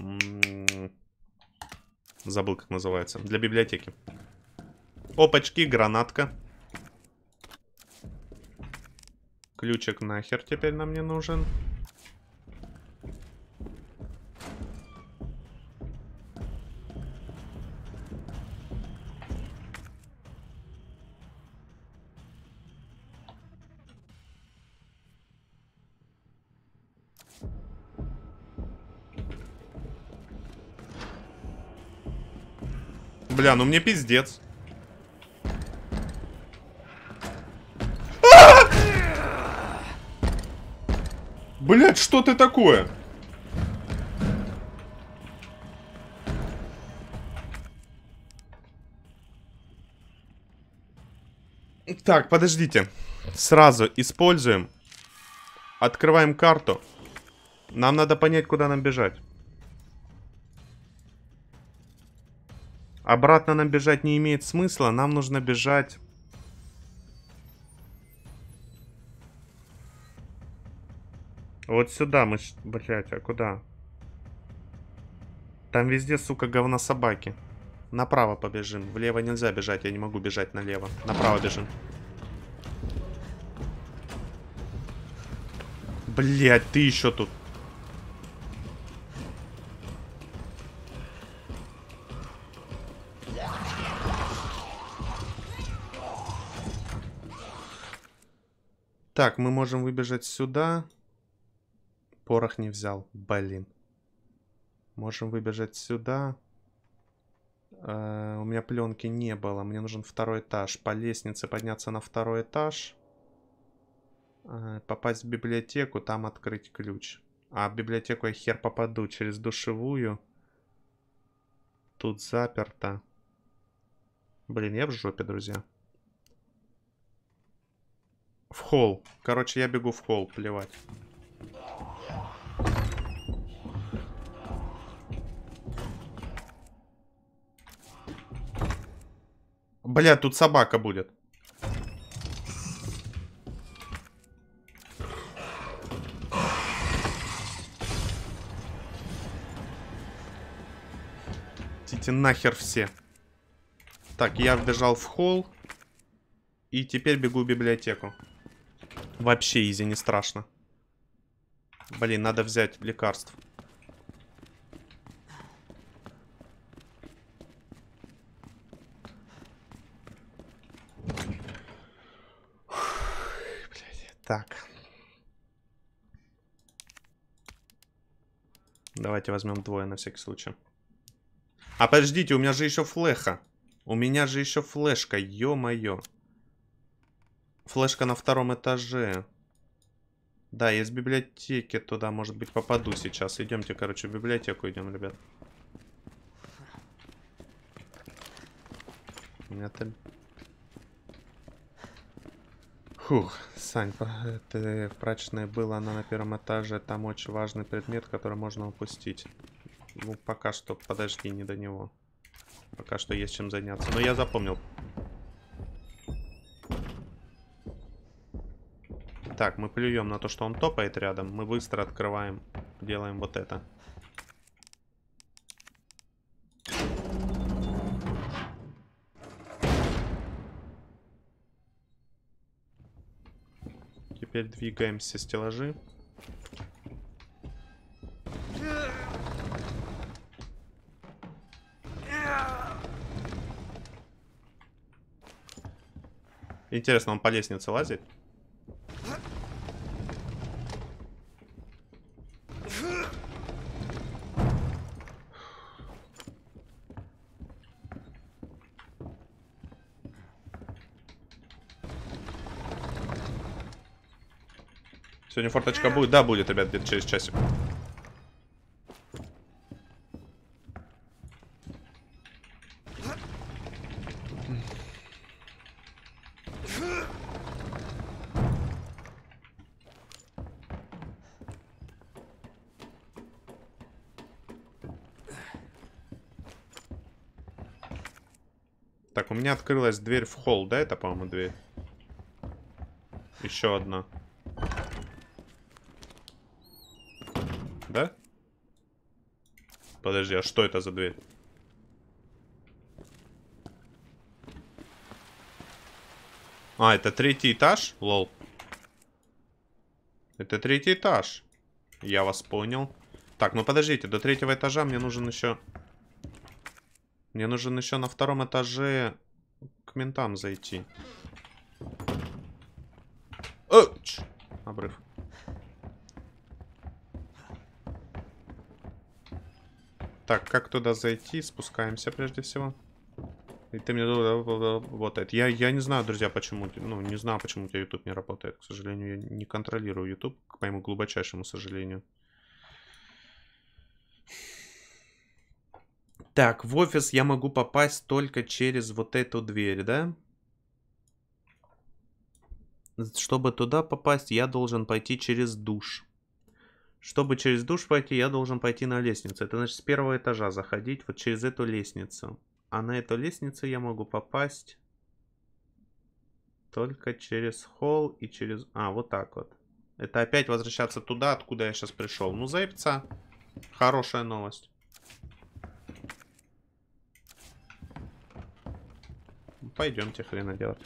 Забыл, как называется. Для библиотеки. Опачки, гранатка. Ключик нахер теперь нам не нужен. Бля, ну мне пиздец. Блять, что ты такое? Так, подождите. Сразу используем. Открываем карту. Нам надо понять, куда нам бежать. Обратно нам бежать не имеет смысла. Нам нужно бежать... Вот сюда мы... Блять, а куда? Там везде, сука, говнособаки. Направо побежим. Влево нельзя бежать, я не могу бежать налево. Направо бежим. Блять, ты еще тут. Так, мы можем выбежать сюда. Порох не взял, блин. Можем выбежать сюда. У меня пленки не было. Мне нужен второй этаж. По лестнице подняться на второй этаж. Попасть в библиотеку, там открыть ключ. А в библиотеку я хер попаду. Через душевую. Тут заперто. Блин, я в жопе, друзья. В холл. Короче, я бегу в холл, плевать. Бля, тут собака будет. Идите нахер все. Так, я вбежал в холл. И теперь бегу в библиотеку. Вообще изи, не страшно. Блин, надо взять лекарств. Так. Давайте возьмем двое на всякий случай. А подождите, у меня же еще флеша. У меня же еще флешка, ё-моё. Флешка на втором этаже. Да, из библиотеки туда, может быть, попаду сейчас. Идемте, короче, в библиотеку идем, ребят. У меня там... Фух, Сань, ты в прачечной была, она на первом этаже. Там очень важный предмет, который можно упустить. Ну, пока что, подожди, не до него. Пока что есть чем заняться. Но я запомнил. Так, мы плюем на то, что он топает рядом. Мы быстро открываем, делаем вот это. Теперь двигаем все стеллажи. Интересно, он по лестнице лазит? Сегодня форточка будет? Да, будет, ребят, где-то через часик. Так, у меня открылась дверь в холл, да? Это, по-моему, дверь. Еще одна. Да? Подожди, а что это за дверь? А, это третий этаж? Лол. Это третий этаж. Я вас понял. Так, ну подождите, до третьего этажа мне нужен еще... Мне нужен еще на втором этаже к ментам зайти. Оч! Обрыв. Так, как туда зайти? Спускаемся прежде всего. И ты мне вот это. Я не знаю, друзья, почему. Ну, не знаю, почему у тебя YouTube не работает. К сожалению, я не контролирую YouTube, к моему глубочайшему сожалению. Так, в офис я могу попасть только через вот эту дверь, да? Чтобы туда попасть, я должен пойти через душ. Чтобы через душ пойти, я должен пойти на лестницу. Это значит с первого этажа заходить вот через эту лестницу. А на эту лестницу я могу попасть только через холл и через... А, вот так вот. Это опять возвращаться туда, откуда я сейчас пришел. Ну, заебца. Хорошая новость. пойдемте хрена делать.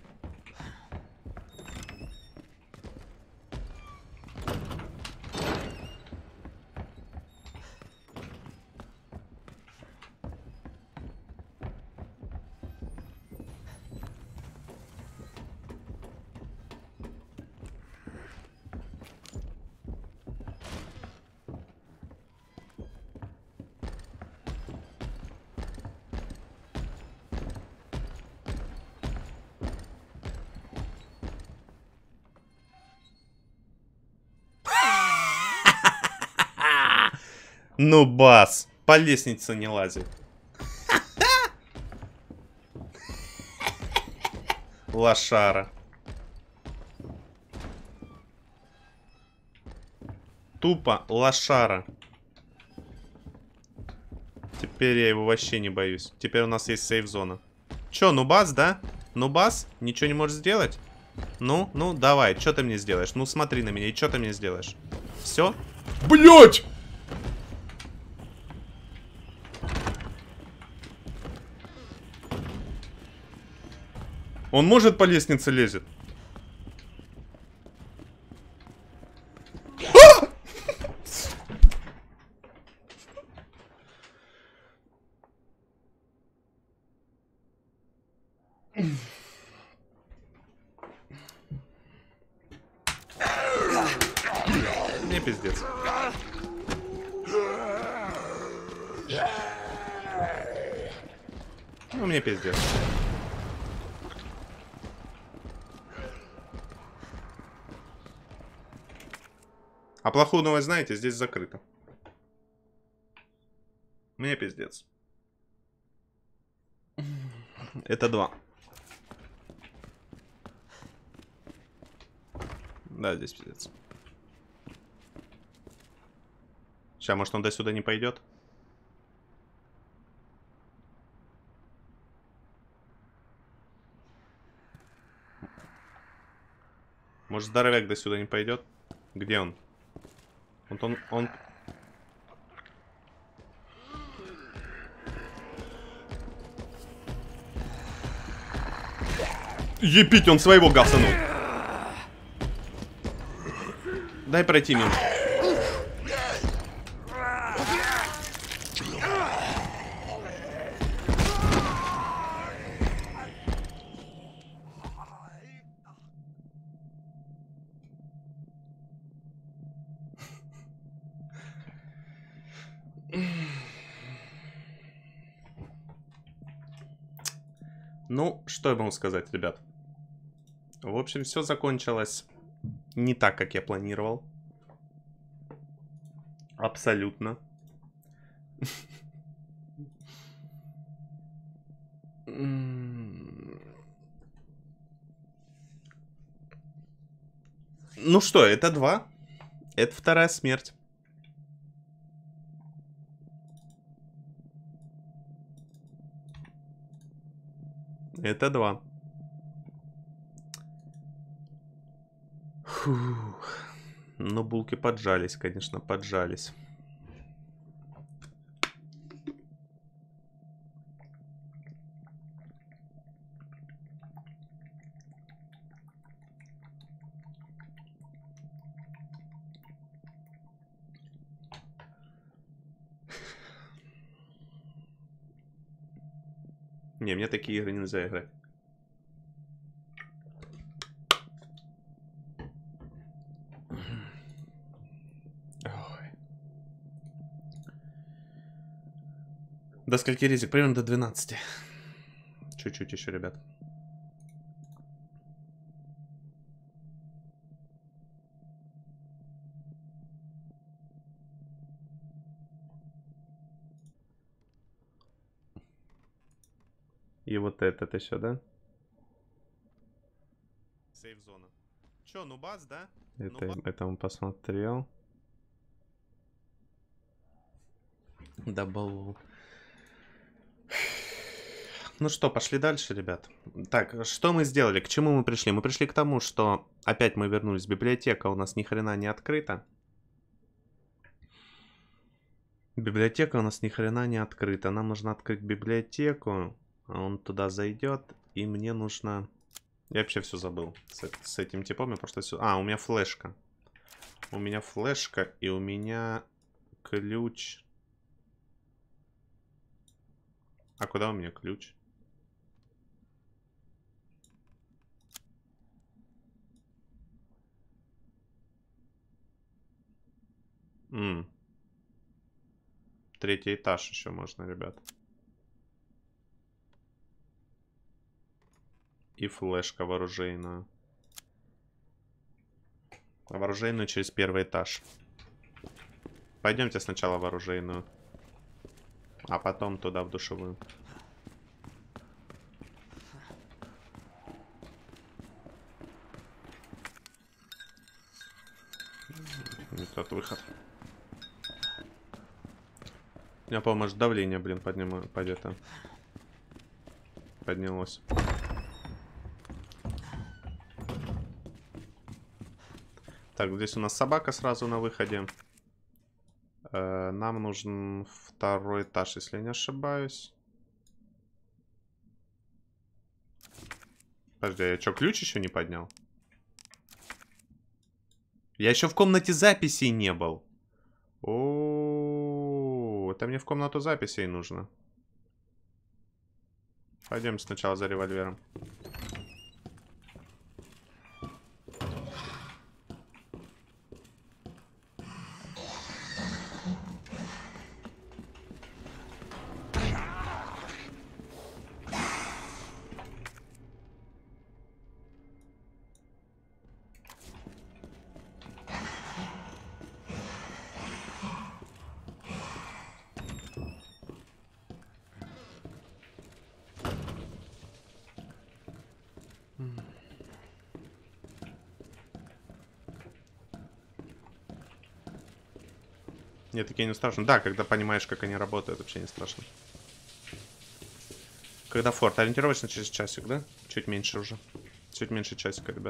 Ну, бас, по лестнице не лазит. Лошара. Тупо лошара. Теперь я его вообще не боюсь. Теперь у нас есть сейф-зона. Чё, нубас, да? Нубас? Ничего не можешь сделать? Ну, давай, что ты мне сделаешь? Ну, смотри на меня, и что ты мне сделаешь? Все? Блять! Он может по лестнице лезет? Мне пиздец. Ну, мне пиздец. А плохую новость знаете, здесь закрыто. Мне пиздец. Это 2. Да, здесь пиздец. Сейчас, может, он до сюда не пойдет? Может, здоровяк до сюда не пойдет? Где он? Вот он... Епить, он своего гасанул. Дай пройти мимо. Ну, что я могу сказать, ребят? В общем, все закончилось не так, как я планировал. Абсолютно. Ну что, это 2. Это 2-я смерть. Это 2. Фух. Ну, булки поджались, конечно, поджались. Не, мне такие игры нельзя играть. Ой. До скольки резик? Примерно до 12. Чуть-чуть еще, ребят. И вот этот еще, да? Сейф-зона. Че, нубас, да? Это он посмотрел. Дабл. Ну что, пошли дальше, ребят. Так, что мы сделали? К чему мы пришли? Мы пришли к тому, что опять мы вернулись. Библиотека у нас ни хрена не открыта. Библиотека у нас ни хрена не открыта. Нам нужно открыть библиотеку. Он туда зайдет И мне нужно... Я вообще все забыл с этим типом. Я просто все... А, у меня флешка. У меня флешка и у меня ключ. А куда у меня ключ? Третий этаж еще можно, ребят. И флешка в оружейную. В оружейную через первый этаж. Пойдемте сначала в оружейную. А потом туда, в душевую. Не тот выход. У меня, по-моему, давление, блин, поднялось. Так, здесь у нас собака сразу на выходе. Нам нужен второй этаж, если я не ошибаюсь. Подожди, я что, ключ еще не поднял? Я еще в комнате записей не был. О, это мне в комнату записей нужно. Пойдем сначала за револьвером. Нет, такие не страшно. Да, когда понимаешь, как они работают, вообще не страшно. Когда форт? Ориентировочно через часик, да? Чуть меньше уже. Чуть меньше часика, ребят.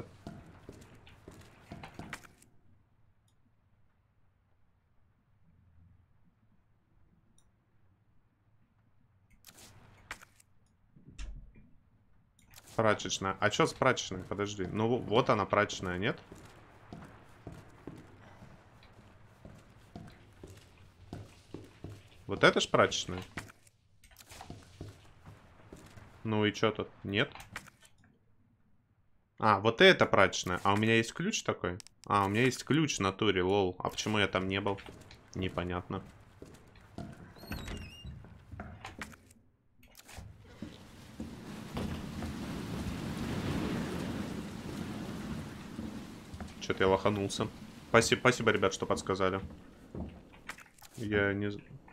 Прачечная. А что с прачечной? Подожди. Ну, вот она, прачечная, нет? Вот это ж прачечная. Ну и что тут? Нет? А, вот это прачечная. А у меня есть ключ такой? А, у меня есть ключ в натуре, лол. А почему я там не был? Непонятно. Что-то я лоханулся. Спасибо, ребят, что подсказали. Я не...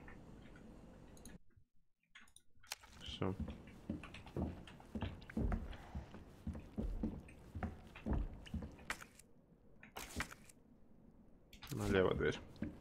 Все. Налево дверь.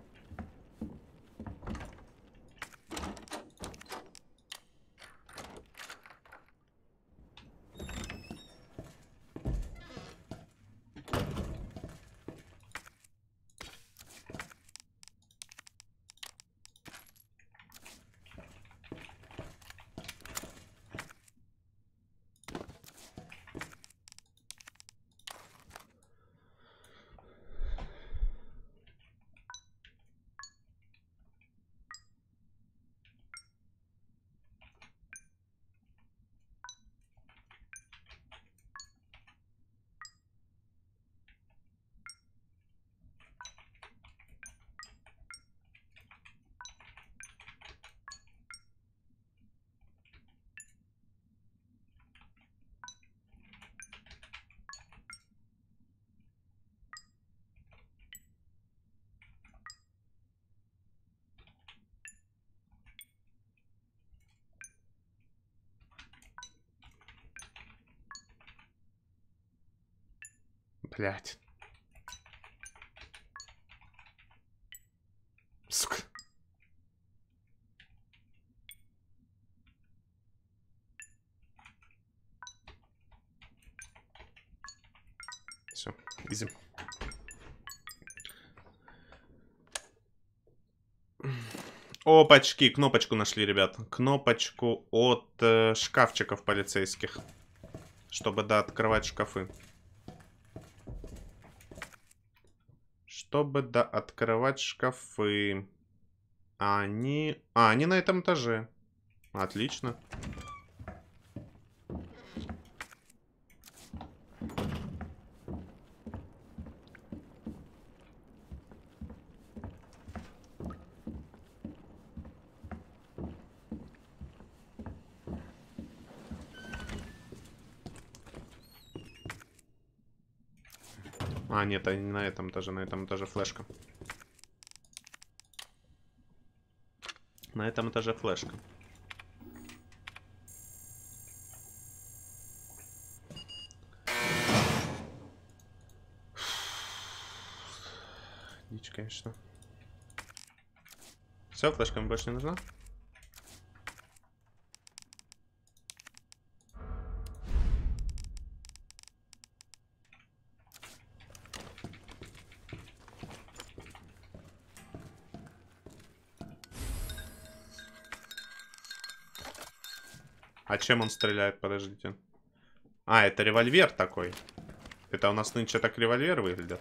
Блять. Сука. Все, изи. Опачки, кнопочку нашли, ребят. Кнопочку от шкафчиков полицейских. Чтобы, да, открывать шкафы. Чтобы, да, открывать шкафы. они на этом этаже. Отлично. Нет, они на этом этаже. На этом этаже флешка. На этом этаже флешка. Дичь, конечно. Все, флешка мне больше не нужна? А чем он стреляет? Подождите. Это револьвер такой. Это у нас нынче так револьвер выглядит.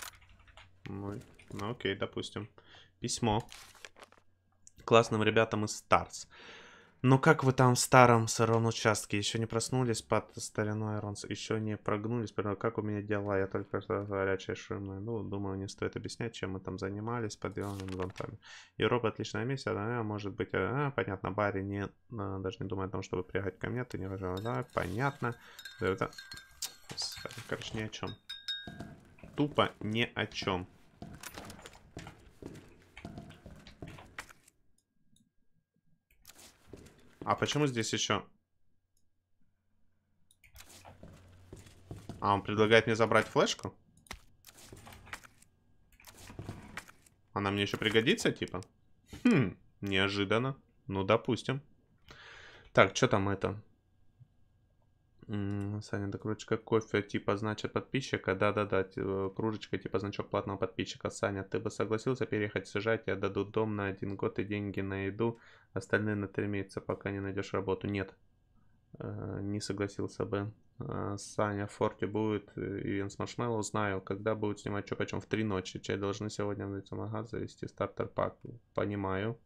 Ну окей, допустим. Письмо. Классным ребятам из Старс. Ну как вы там в старом сыром участке? Еще не проснулись под стариной Ронс? Еще не прогнулись? Как у меня дела? Я только что горячая шумная. Ну, думаю, не стоит объяснять, чем мы там занимались под деланными зонтами. Европа отличное место, да, может быть, понятно, Барри не, даже не думает о том, чтобы приехать ко мне, ты не важно, да, понятно. Это, короче, ни о чем. Тупо ни о чем. А почему здесь еще... он предлагает мне забрать флешку? Она мне еще пригодится, типа? Неожиданно. Ну, допустим. Так, что там это? Саня, да кружечка кофе, типа, значит, подписчика. Да-да-да, кружечка, типа, значок платного подписчика. Саня, ты бы согласился переехать, сажать, тебе дадут дом на 1 год и деньги на еду, остальные на 3 месяца, пока не найдешь работу. Нет, не согласился бы. Саня, в форте будет и с маршмеллоу, знаю, когда будет снимать что почем в 3 ночи. Чай должны сегодня в магазин завести стартер пак. Понимаю.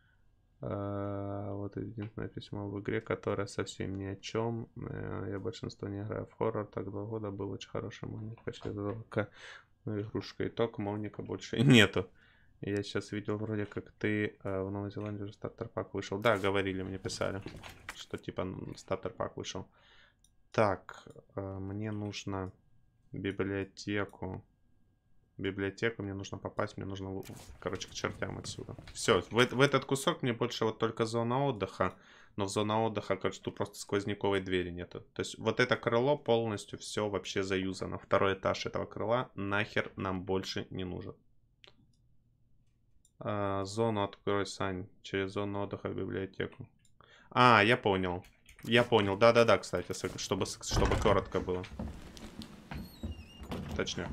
Вот единственное письмо в игре, которое совсем ни о чем. Я большинство не играю в хоррор. Так 2 года был очень хороший Моника. Почти только игрушка. Итог Моника больше и нету. Я сейчас видел вроде как ты в Новой Зеландии уже стартер пак вышел. Да, говорили, мне писали, что типа стартер пак вышел. Так, мне нужно библиотеку. Библиотеку мне нужно попасть, мне нужно, короче, к чертям отсюда. Все, в этот кусок мне больше вот только зона отдыха. Но в зона отдыха, короче, тут просто сквозняковой двери нету. То есть вот это крыло полностью все вообще заюзано. 2-й этаж этого крыла нахер нам больше не нужен. Зону открой, Сань. Через зону отдыха в библиотеку. Я понял. Я понял. Да-да-да, кстати, чтобы коротко было. Точняк.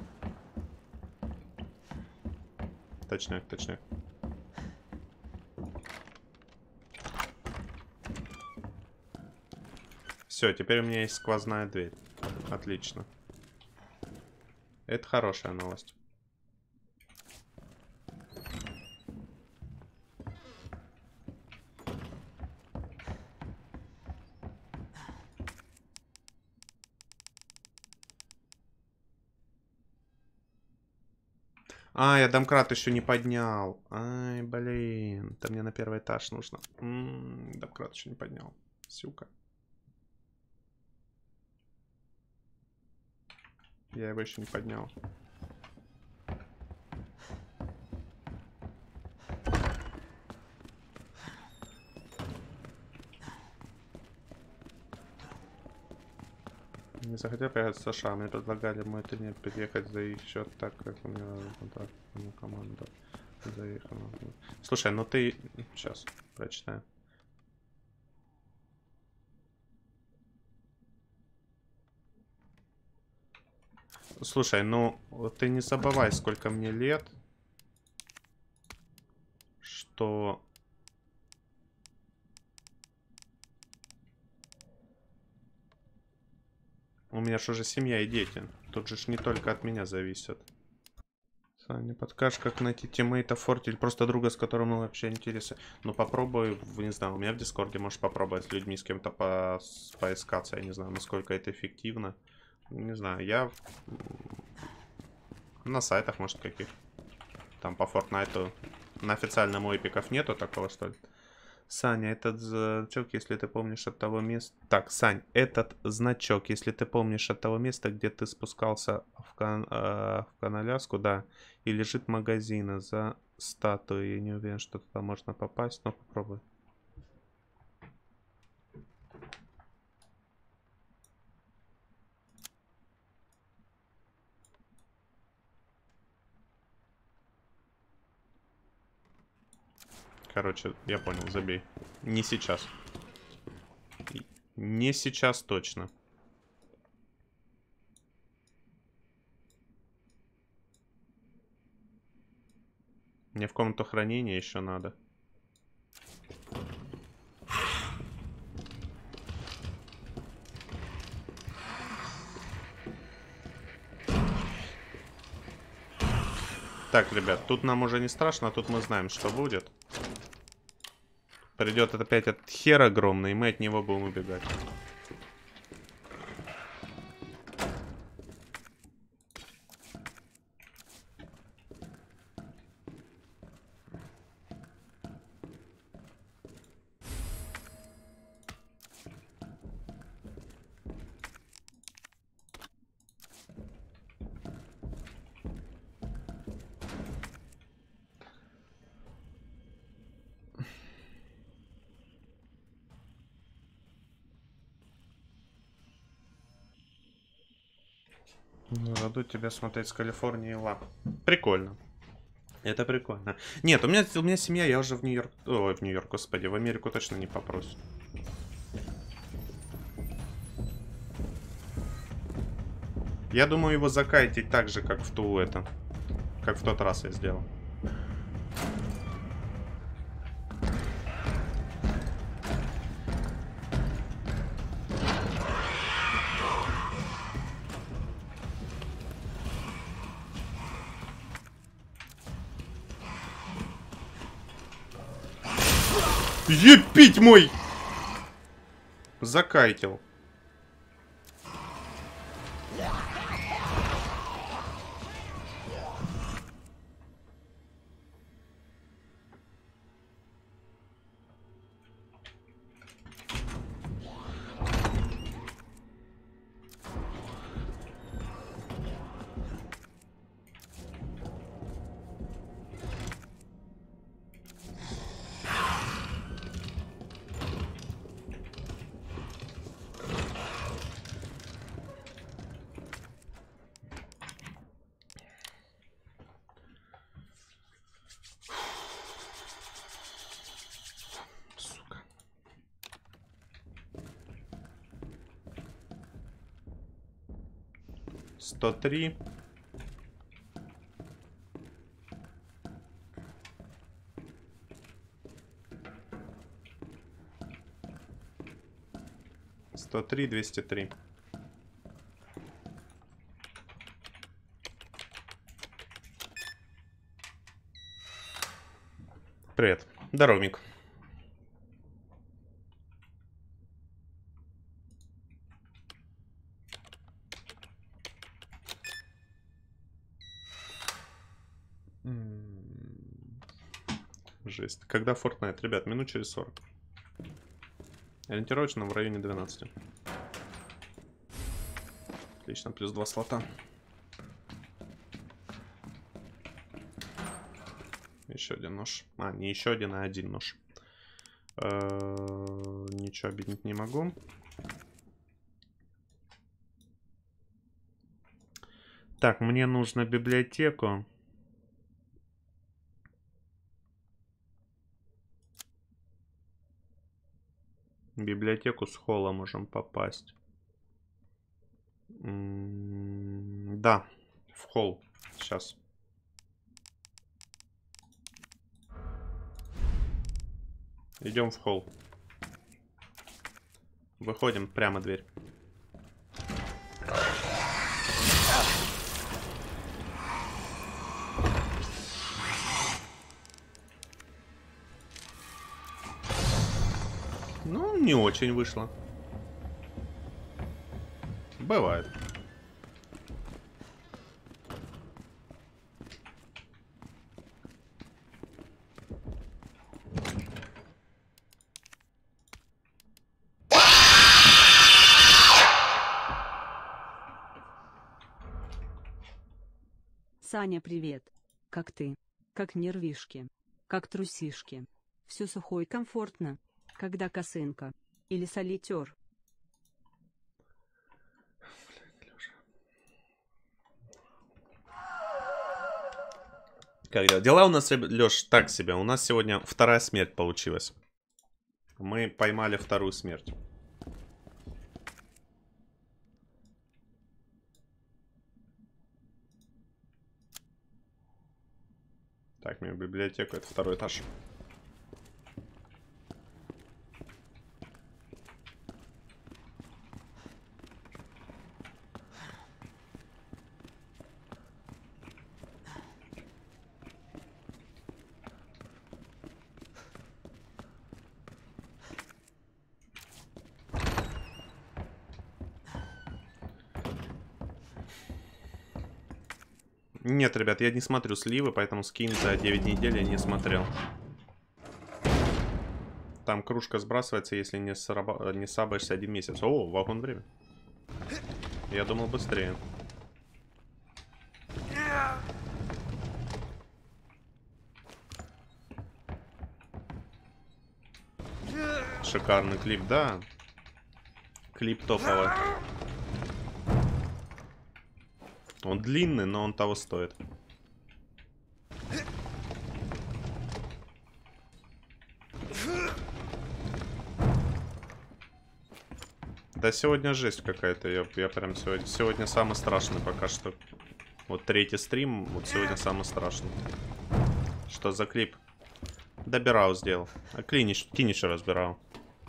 Точняк, точняк. Все, теперь у меня есть сквозная дверь. Отлично. Это хорошая новость. Я домкрат еще не поднял. Ай, блин. Это мне на 1-й этаж нужно. Домкрат еще не поднял. Сюка. Я его еще не поднял. Не захотел приехать в США. Мне предлагали мой тренер переехать за их счет, так как у меня контракт на команду заехала. Слушай, ну ты... Сейчас, прочитаю. Слушай, ну ты не забывай, сколько мне лет, что... У меня же уже семья и дети. Тут же не только от меня зависит. Саня, подскажешь, как найти тиммейта в форте или просто друга, с которым мы вообще интересы? Ну, попробуй, не знаю, у меня в Дискорде можешь попробовать с людьми с кем-то поискаться. Я не знаю, насколько это эффективно. Не знаю, я на сайтах, может, каких. Там по Фортнайту. На официальном у эпиков нету такого, что ли? Саня, этот значок, если ты помнишь от того места... Так, Сань, этот значок, если ты помнишь от того места, где ты спускался в Каналяску, да, и лежит магазин за статуей. Я не уверен, что туда можно попасть, но попробуй. Короче, я понял, забей. Не сейчас. Не сейчас точно. Мне в комнату хранения еще надо. Так, ребят, тут нам уже не страшно, тут мы знаем, что будет. Придет опять этот хер огромный, и мы от него будем убегать. Раду тебя смотреть с Калифорнии ла. Прикольно. Это прикольно. Нет, у меня семья, я уже в Нью-Йорк... Ой, в Нью-Йорк, господи, в Америку точно не попрусь. Я думаю его закайтить так же, как в ту это... Как в тот раз я сделал. Епить мой! Закайтил. Сука. Сто три. Сто три, 203. Привет. Здорово, Мик. Жесть. Когда Fortnite? Ребят, минут через 40. Ориентировочно в районе 12. Отлично, плюс 2 слота. Еще один нож. А, не еще один, а один нож. Ничего объединить не могу. Так, мне нужно библиотеку. В библиотеку с холла можем попасть. Да, в холл. Сейчас. Идем в холл. Выходим, прямо дверь. очень вышло. Бывает. Саня, привет. Как ты? Как нервишки? Как трусишки? Все сухо и комфортно. Когда косынка? Или солитер? Как дела? Дела у нас, Лёш, так себе. У нас сегодня вторая смерть получилась. Мы поймали вторую смерть. Так, мне в библиотеку, это второй этаж. Нет, ребят, я не смотрю сливы, поэтому скин за 9 недель я не смотрел. Там кружка сбрасывается, если не сабаешься 1 месяц. О, вагон время. Я думал быстрее. Шикарный клип, да. Клип топовый. Он длинный, но он того стоит. Да сегодня жесть какая-то. Я прям сегодня самый страшный пока что. Вот третий стрим, вот сегодня самый страшный. Что за клип? Добирал сделал. А Кинича разбирал.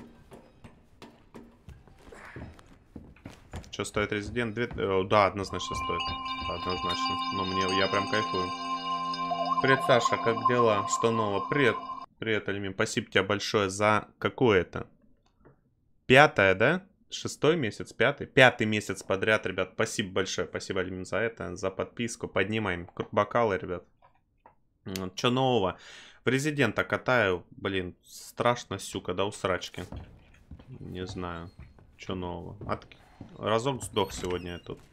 Что стоит Резидент? Да, однозначно стоит. Однозначно. Но я прям кайфую. Привет, Саша, как дела? Что нового? Привет. Привет, Альмин. Спасибо тебе большое за какое-то. 5-е, да? 6-й месяц, 5-й? 5-й месяц подряд, ребят. Спасибо большое. Спасибо, Альмин, за это. За подписку. Поднимаем бокалы, ребят. Что нового? В Резидента катаю. Блин, страшно, сюка, да, у срачки. Не знаю. Что нового? Разок сдох сегодня я тут.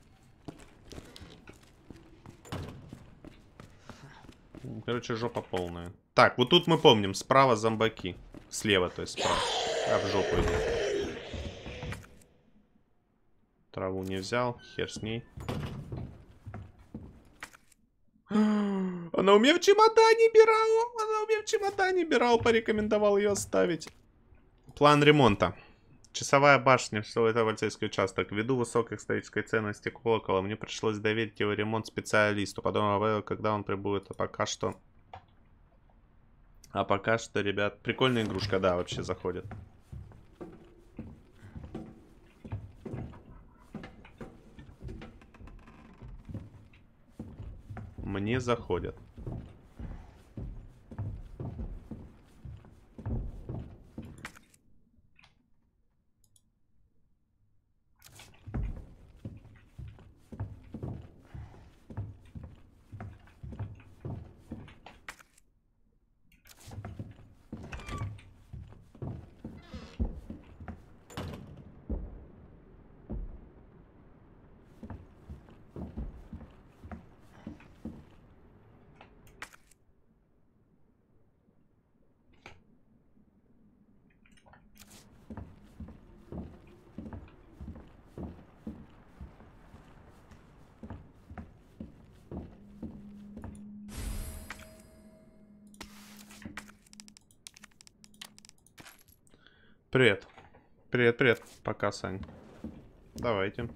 Короче, жопа полная. Так, вот тут мы помним. Справа зомбаки. Слева, то есть справа. А в жопу иду. Траву не взял. Хер с ней. Она у меня в чемодане бирала. Она у меня в чемодане бирала. Порекомендовал ее оставить. План ремонта. Часовая башня, что это полицейский участок. Ввиду высокой исторической ценности колокола, мне пришлось доверить его ремонт специалисту. Потом, когда он прибудет, а пока что... ребят, прикольная игрушка, да, вообще заходит. Мне заходят. Привет. Привет, привет. Пока, Сань. Давайте.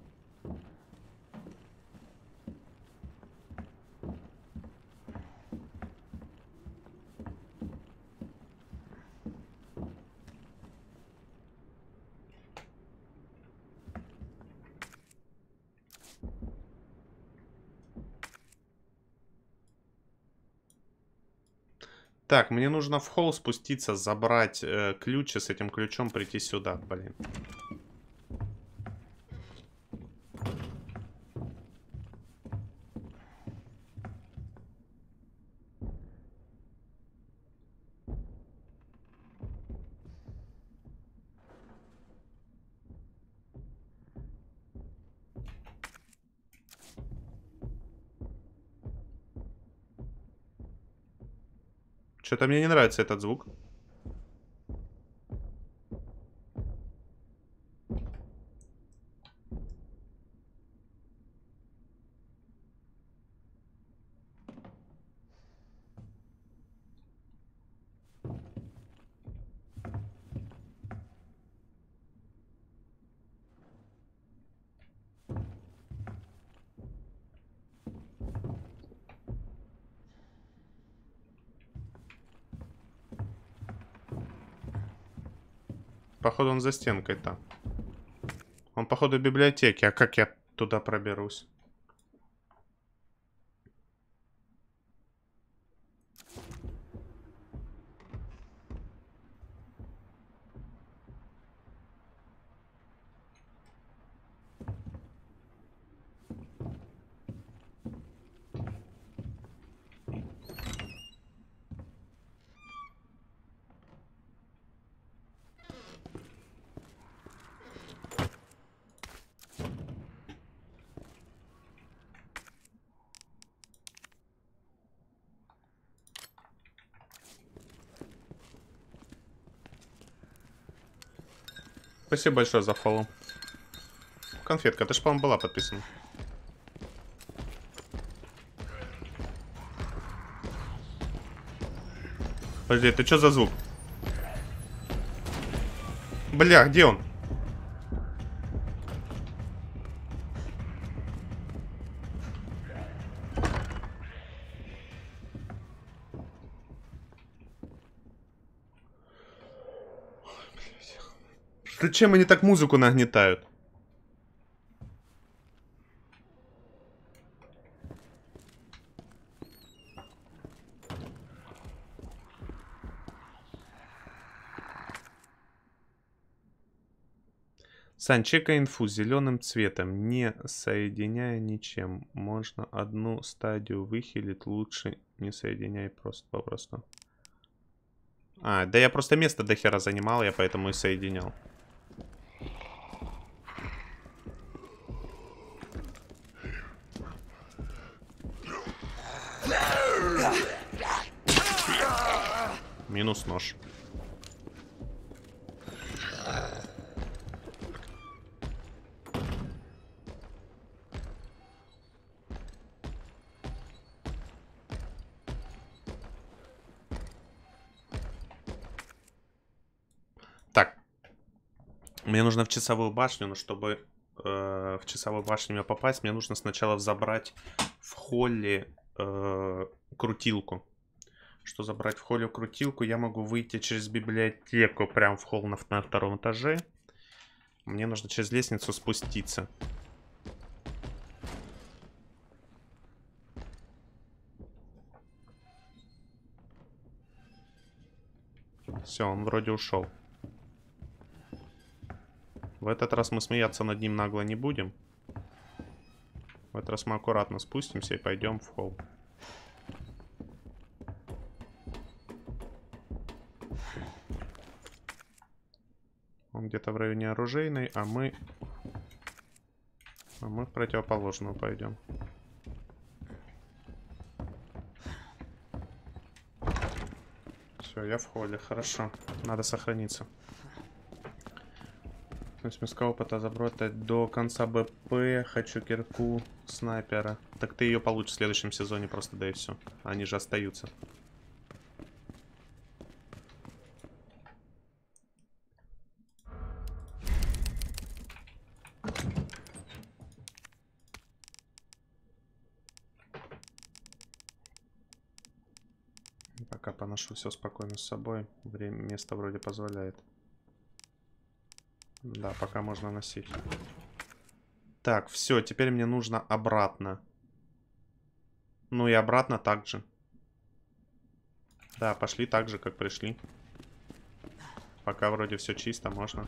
Так, мне нужно в холл спуститься, забрать ключ и с этим ключом прийти сюда, блин. Что-то мне не нравится этот звук. Походу он за стенкой-то. Он походу в библиотеке. А как я туда проберусь? Спасибо большое за фоллоу. Конфетка, ты ж, по-моему, была подписана. Подожди, это что за звук? Бля, где он? Зачем они так музыку нагнетают? Сань, чекай инфу зеленым цветом, не соединяя ничем. Можно одну стадию выхилить, лучше не соединяй попросту. А, да я просто место до хера занимал, я поэтому и соединял. Минус нож. Так. Мне нужно в часовую башню, но чтобы в часовую башню попасть, мне нужно сначала забрать в холле крутилку. Что забрать в холле крутилку, я могу выйти через библиотеку прям в холл на втором этаже. Мне нужно через лестницу спуститься. Все, он вроде ушел. В этот раз мы смеяться над ним нагло не будем. В этот раз мы аккуратно спустимся и пойдем в холл. Он где-то в районе оружейной, а мы в противоположную пойдем. Все, я в холле, хорошо. Надо сохраниться. То есть миска опыта забрать до конца БП. Хочу кирку снайпера. Так ты ее получишь в следующем сезоне просто, да и все. Они же остаются. Пока поношу все спокойно с собой. Время, место вроде позволяет. Да, пока можно носить. Так, все, теперь мне нужно обратно. Ну и обратно также. Да, пошли так же, как пришли. Пока вроде все чисто, можно.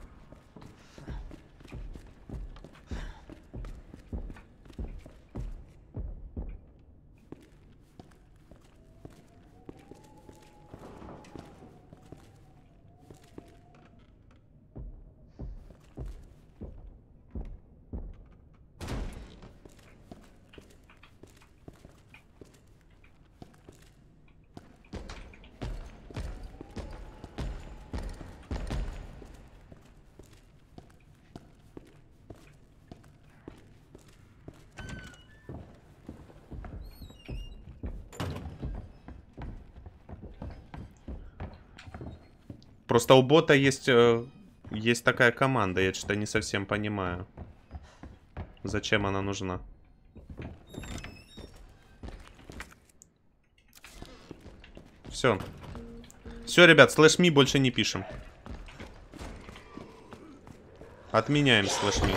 Просто у бота есть такая команда, я что-то не совсем понимаю. Зачем она нужна? Все. Все, ребят, слэш-ми больше не пишем. Отменяем слэш-ми.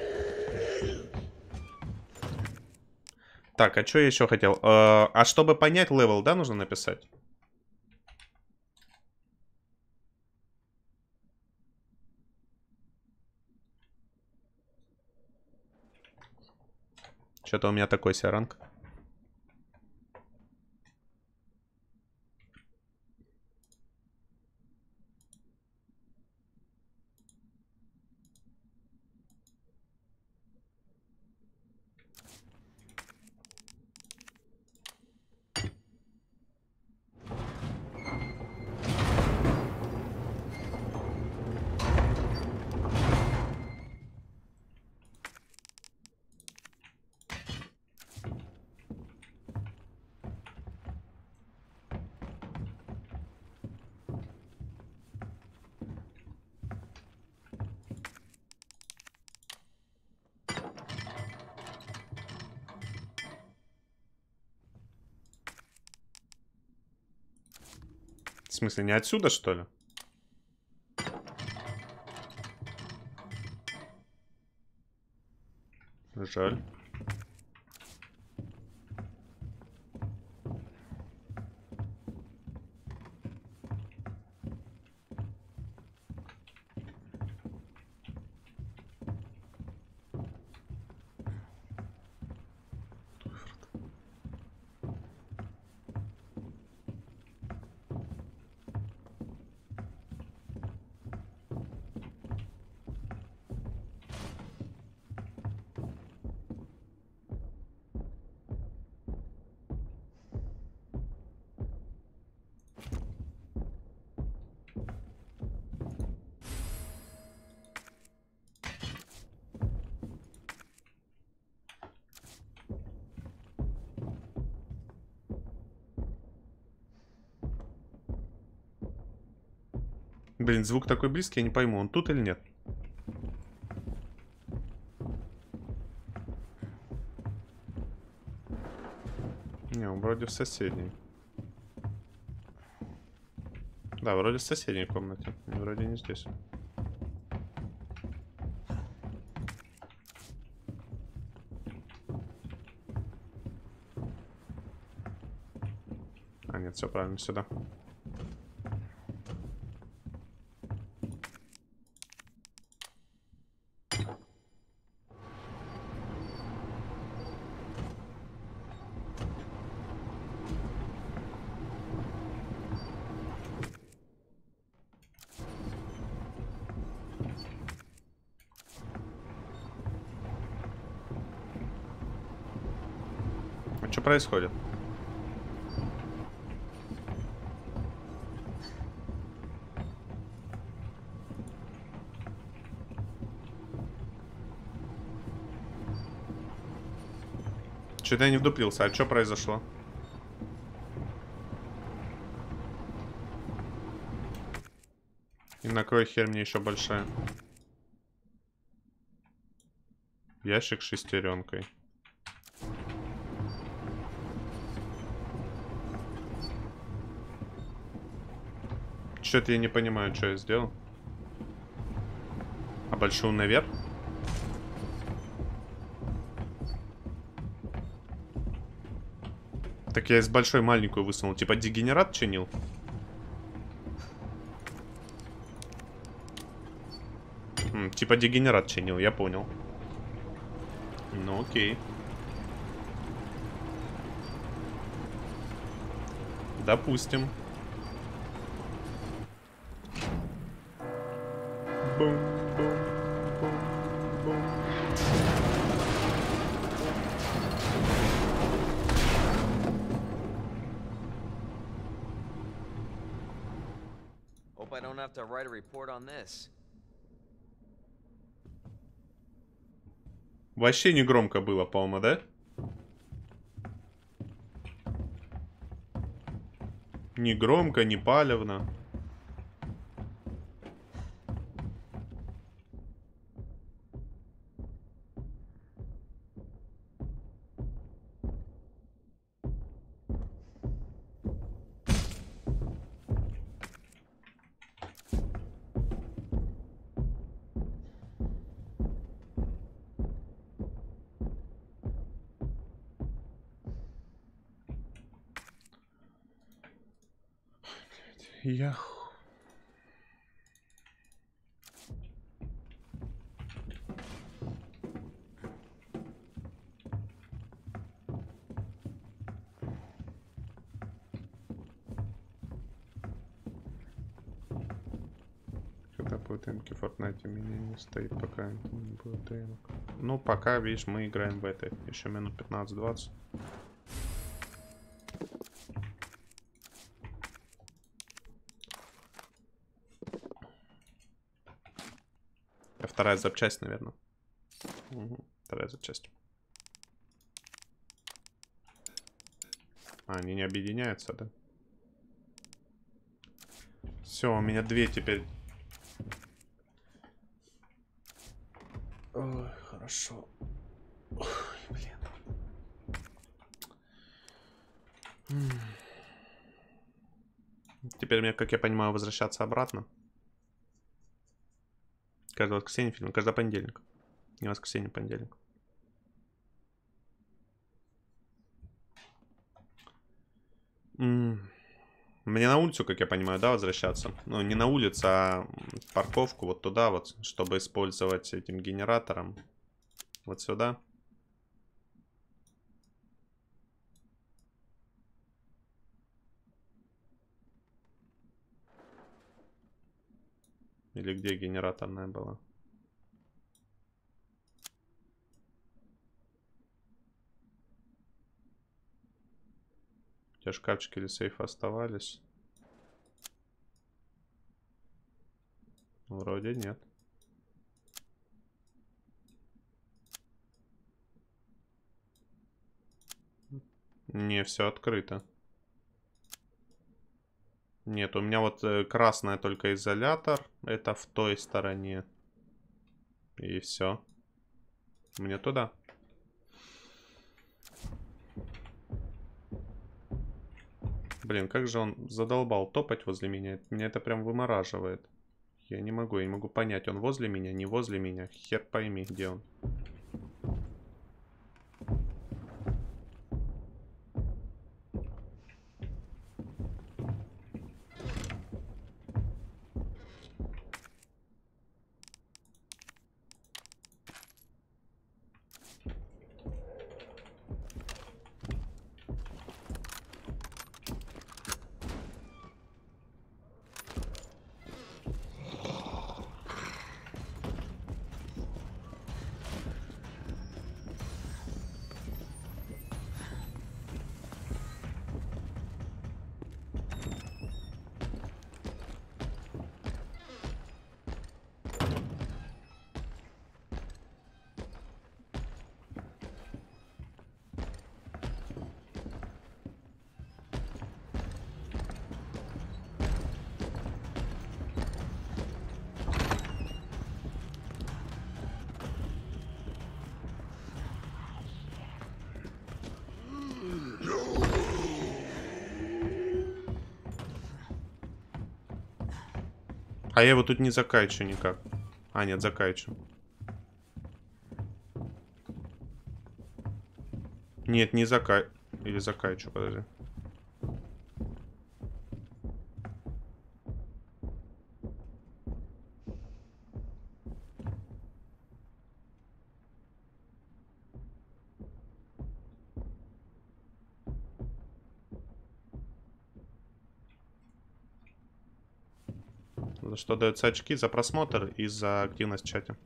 Так, а что я еще хотел? А чтобы понять левел, да, нужно написать? Что-то у меня такой себе ранг. В смысле, не отсюда, что ли? Жаль. Блин, звук такой близкий, я не пойму, он тут или нет? Не, он вроде в соседней. Да, вроде в соседней комнате. Вроде не здесь. А, нет, все правильно, сюда. А что происходит? Что-то я не вдуплился. А что произошло? И на кой хер мне еще большая? Ящик с шестеренкой. Что-то я не понимаю, что я сделал. А большую наверх? Так я из большой маленькую высунул. Типа дегенерат чинил? Типа дегенерат чинил, я понял. Ну окей. Допустим. Hope I don't have to write a report on this. Вообще не громко было, по-моему, да? Не громко, не палевно. Я... Когда будет демки в Fortnite, у меня не стоит, пока не будет демок. Ну, пока, видишь, мы играем в этой. Еще минут 15-20. Вторая запчасть, наверное. Угу. Вторая запчасть. А, они не объединяются, да? Все, у меня две теперь. Ой, хорошо. Ой, блин. Теперь мне, как я понимаю, возвращаться обратно. Каждое воскресенье фильм, каждый понедельник. Не воскресенье, понедельник. Мне на улицу, как я понимаю, да, возвращаться? Ну, не на улицу, а в парковку, вот туда вот, чтобы использовать этим генератором. Вот сюда. Или где генераторная была? У тебя шкафчики или сейфы оставались? Вроде нет. Не, все открыто. Нет, у меня вот красная только изолятор. Это в той стороне. И все. Мне туда. Блин, как же он задолбал топать возле меня. Меня это прям вымораживает. Я не могу понять, он возле меня, не возле меня. Хер пойми, где он. А я его тут не закачу никак. А, нет, закачу. Нет, не закачу. Или закачу, подожди. За что даются очки? За просмотр и за активность в чате.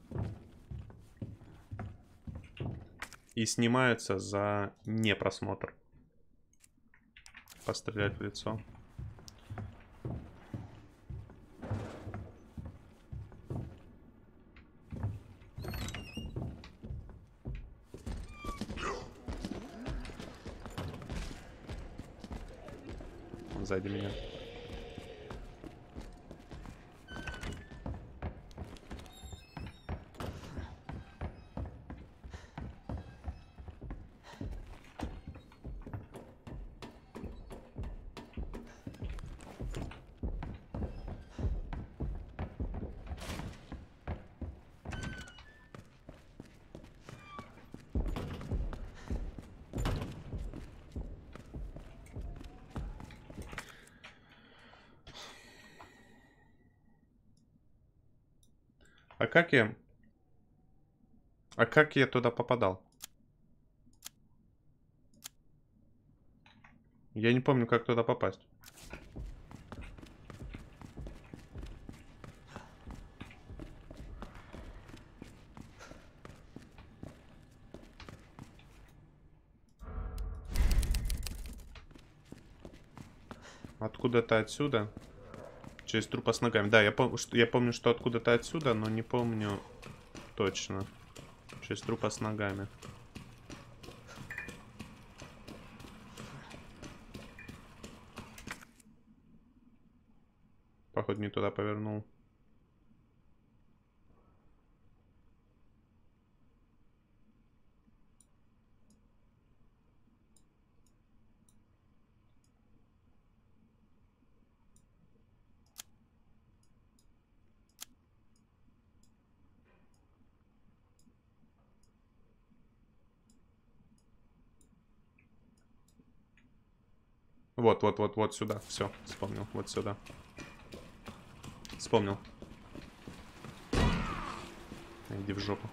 И снимаются за непросмотр. Пострелять в лицо. Сзади меня. А как я туда попадал? Я не помню, как туда попасть. Откуда-то отсюда. Через трупа с ногами. Да, я помню, что откуда-то отсюда, но не помню точно. Через трупа с ногами. Походу, не туда повернул. Вот сюда. Все, вспомнил. Вот сюда. Вспомнил. Иди в жопу.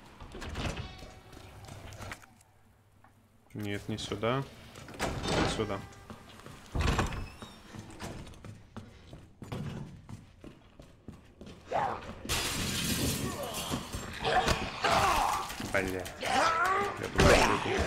Нет, не сюда. Вот сюда. Бля. Я туда выйду.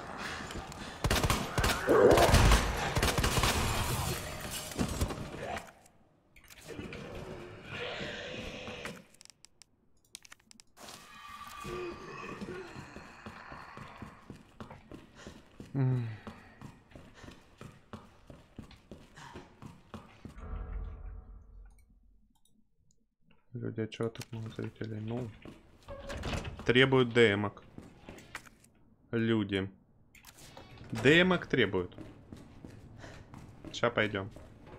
Люди, а чего так много зрителей? Ну, требуют ДМок. Люди. ДМок требуют. Сейчас пойдем.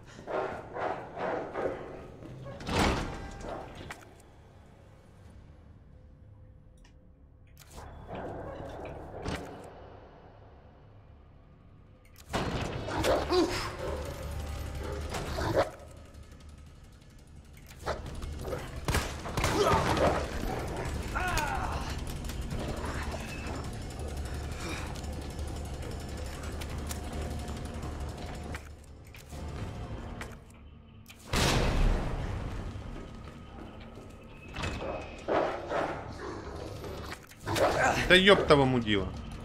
Да ёптова мудила.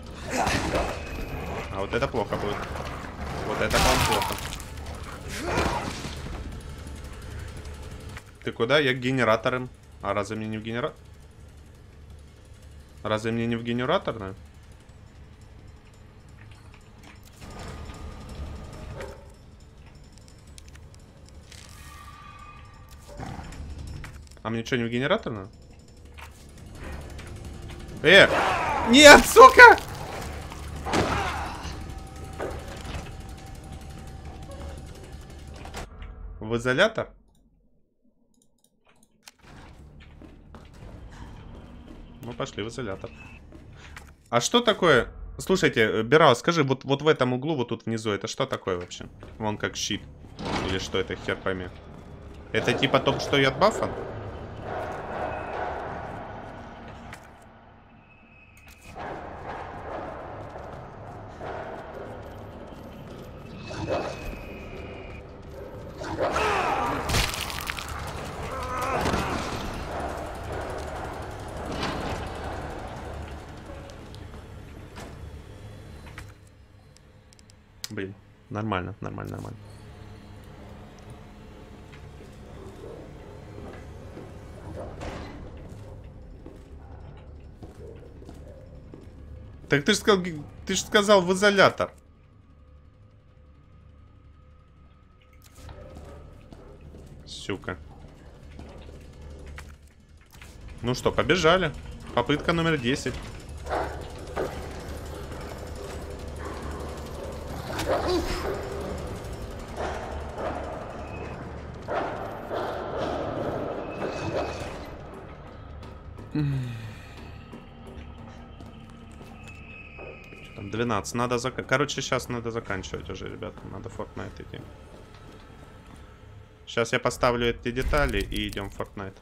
А вот это плохо будет. Вот это вам плохо. Ты куда? Я к генераторам. А разве мне не в генератор? Разве мне не в генератор, да? А мне что, не в генератор надо? Нет, сука! В изолятор? Ну, пошли в изолятор. А что такое? Слушайте, Бирау, скажи, вот в этом углу, вот тут внизу, это что такое вообще? Вон как щит. Или что это, хер пойми. Это типа топ, что и от бафа? Блин, нормально, нормально, нормально. Так ты ж сказал в изолятор. Сука. Ну что, побежали. Попытка номер 10. Там 12. Надо Короче, сейчас надо заканчивать уже, ребята. Надо Fortnite идти. Сейчас я поставлю эти детали и идем в Fortnite.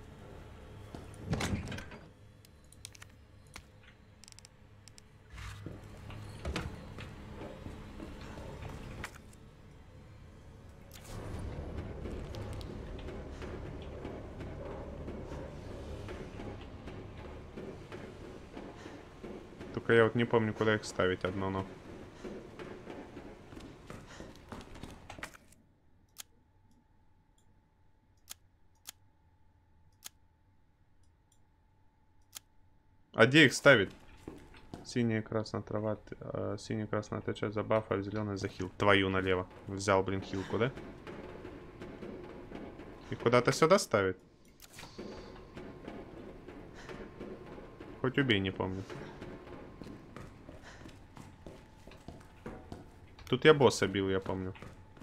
Только я вот не помню, куда их ставить одно, но... А где их ставить? Синяя и красная трава, синяя и красная отвечает за баф, а зеленая за хил. Твою налево. Взял, блин, хилку, да? И куда-то сюда ставить? Хоть убей, не помню. Тут я босса бил, я помню.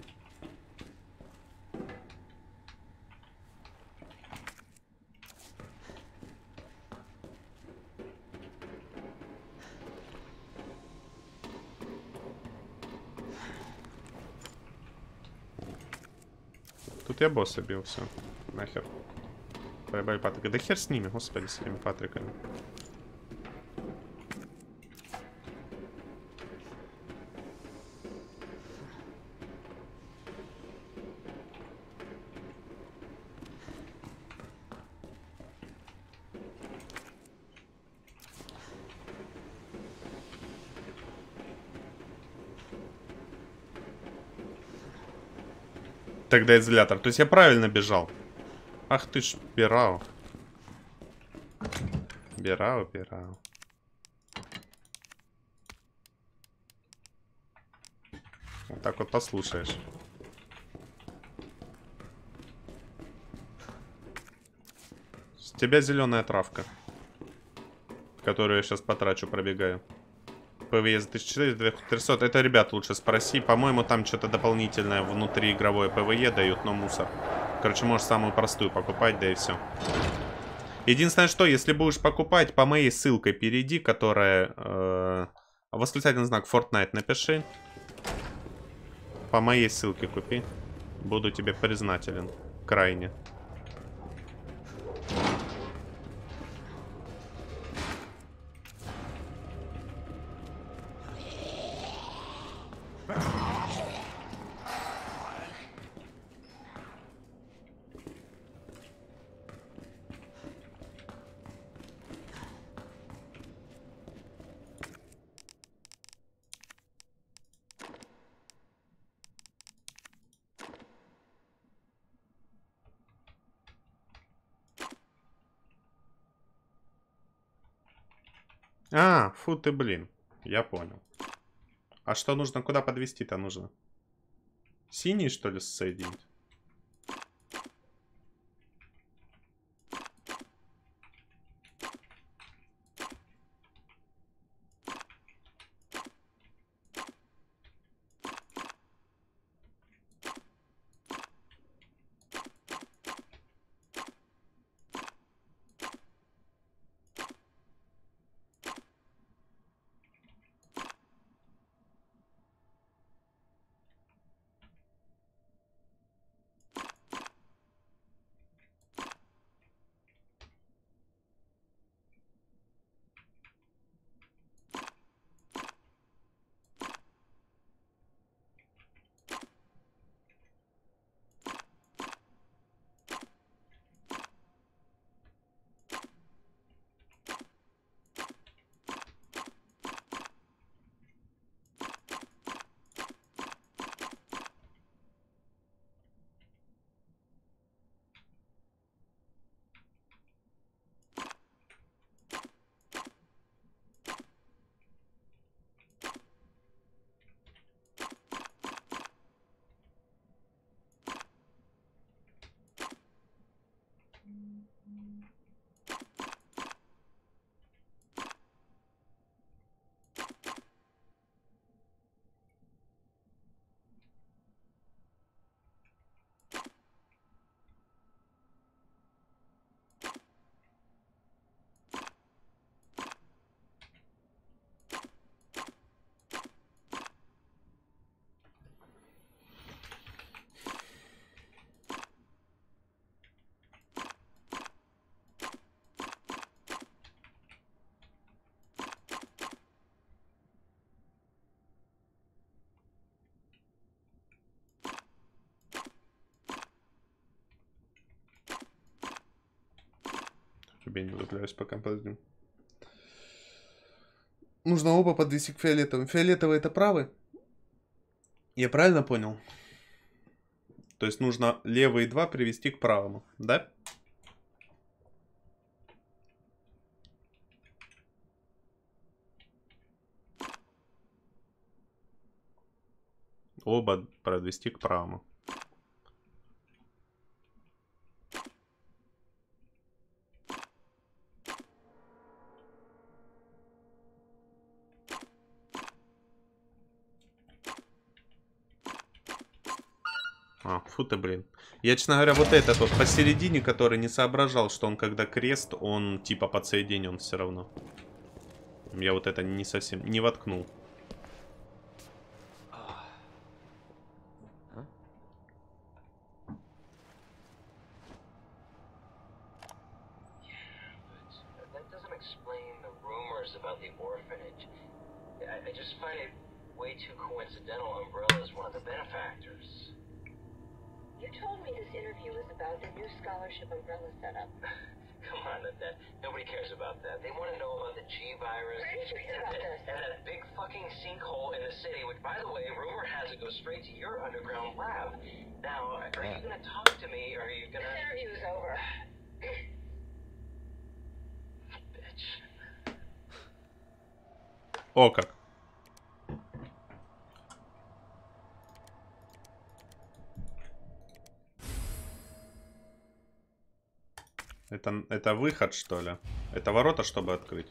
Тут я босса бил, все. Нахер. Поебали Патрика. Да хер с ними, господи, с этими Патриками. Тогда изолятор. То есть я правильно бежал. Ах ты ж, Бирао. Бирао, Бирао. Вот так вот послушаешь. С тебя зеленая травка. Которую я сейчас потрачу, пробегаю. ПВЕ за 1400. Это, ребят, лучше спроси. По-моему, там что-то дополнительное внутриигровое ПВЕ дают, но мусор. Короче, можешь самую простую покупать, да и все. Единственное, что, если будешь покупать, по моей ссылке перейди, которая... восклицательный знак Fortnite напиши. По моей ссылке купи. Буду тебе признателен. Крайне. А, фу ты, блин. Я понял. А что нужно? Куда подвести-то нужно? Синий, что ли, соединить? тебе не удивляюсь, пока подожди. Нужно оба подвести к фиолетовым. Фиолетовый это правый? Я правильно понял? То есть нужно левые два привести к правому, да? Оба подвести к правому. Фу ты, блин. Я, честно говоря, вот этот вот посередине, который не соображал, что он когда крест, он типа подсоединен все равно. Я вот это не совсем, не воткнул. I just find it way too coincidental Umbrella is one of the benefactors. You told me this interview was about the new scholarship Umbrella set up. Come on, that nobody cares about that. They want to know about the G virus and that big fucking sinkhole in the city, which, by the way, rumor has it goes straight to your underground lab. Now, are you gonna talk to me, or are you gonna? This interview is over. Bitch. О как. Это выход, что ли? Это ворота, чтобы открыть?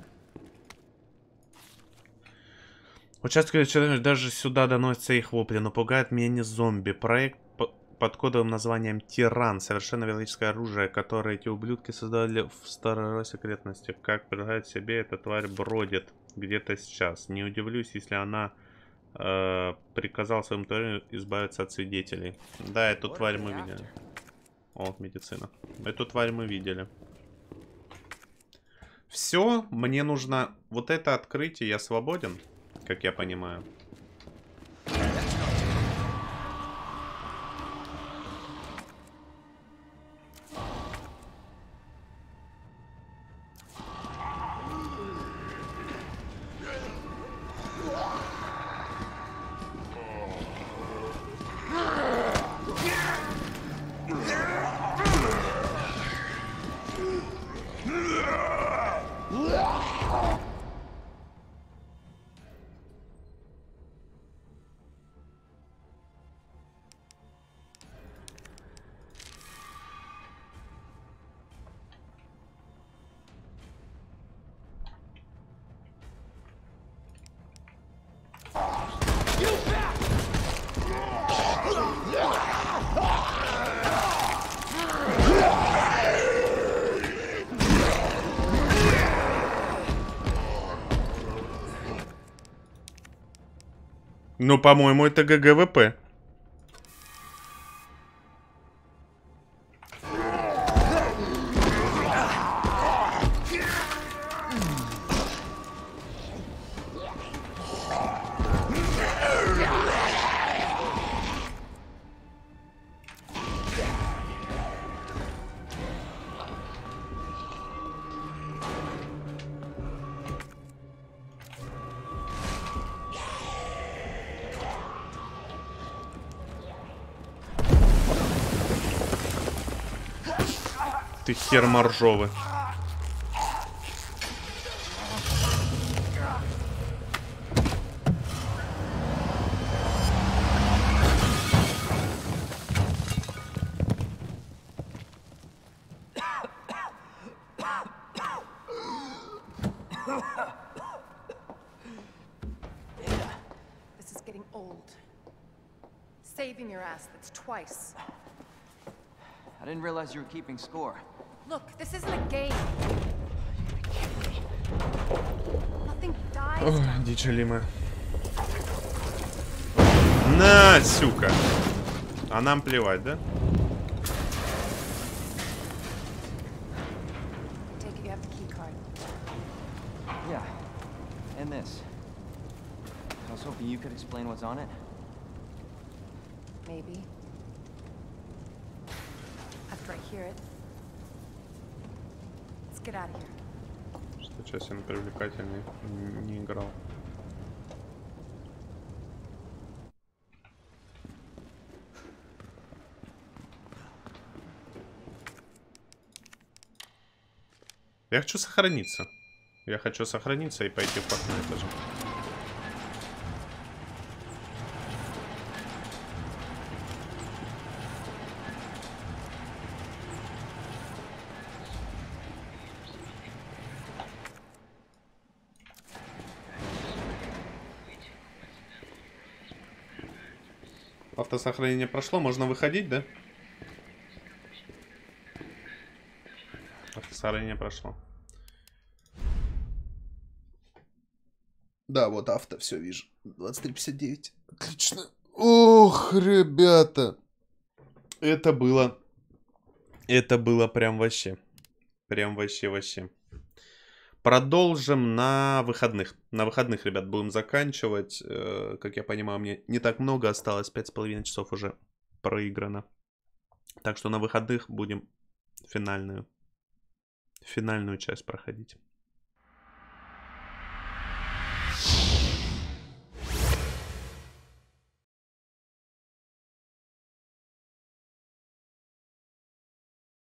Участки человека даже сюда доносятся их вопли, но пугает меня не зомби. Проект под кодовым названием Тиран. Совершенно биологическое оружие, которое эти ублюдки создали в старой секретности. Как предлагает себе, эта тварь бродит где-то сейчас. Не удивлюсь, если она приказала своему творению избавиться от свидетелей. Да, эту тварь мы видели. О, медицина. Эту тварь мы видели. Все, мне нужно вот это открыть, и я свободен, как я понимаю. Ну, по-моему, это ГГВП. Ты хер моржовый. This is getting old. Saving your ass, that's twice. I didn't realize you were keeping score. Look, this isn't a game. Nothing dies. Ой, дичь Лима. На, сука. А нам плевать, да? Take it you have the key card. Yeah. And this. I was hoping you could explain what's on it. Maybe. After I hear it. It's get out of here. Что часть он привлекательный, не играл. Я хочу сохраниться. Я хочу сохраниться и пойти в Fortnite даже. Автосохранение прошло, можно выходить, да? Автосохранение прошло. Да, вот авто, все вижу. 23:59. Отлично. Ох, ребята. Это было прям вообще. Прям вообще. Продолжим на выходных. На выходных, ребят, будем заканчивать. Как я понимаю, мне не так много осталось. 5,5 часов уже проиграно. Так что на выходных будем финальную часть проходить.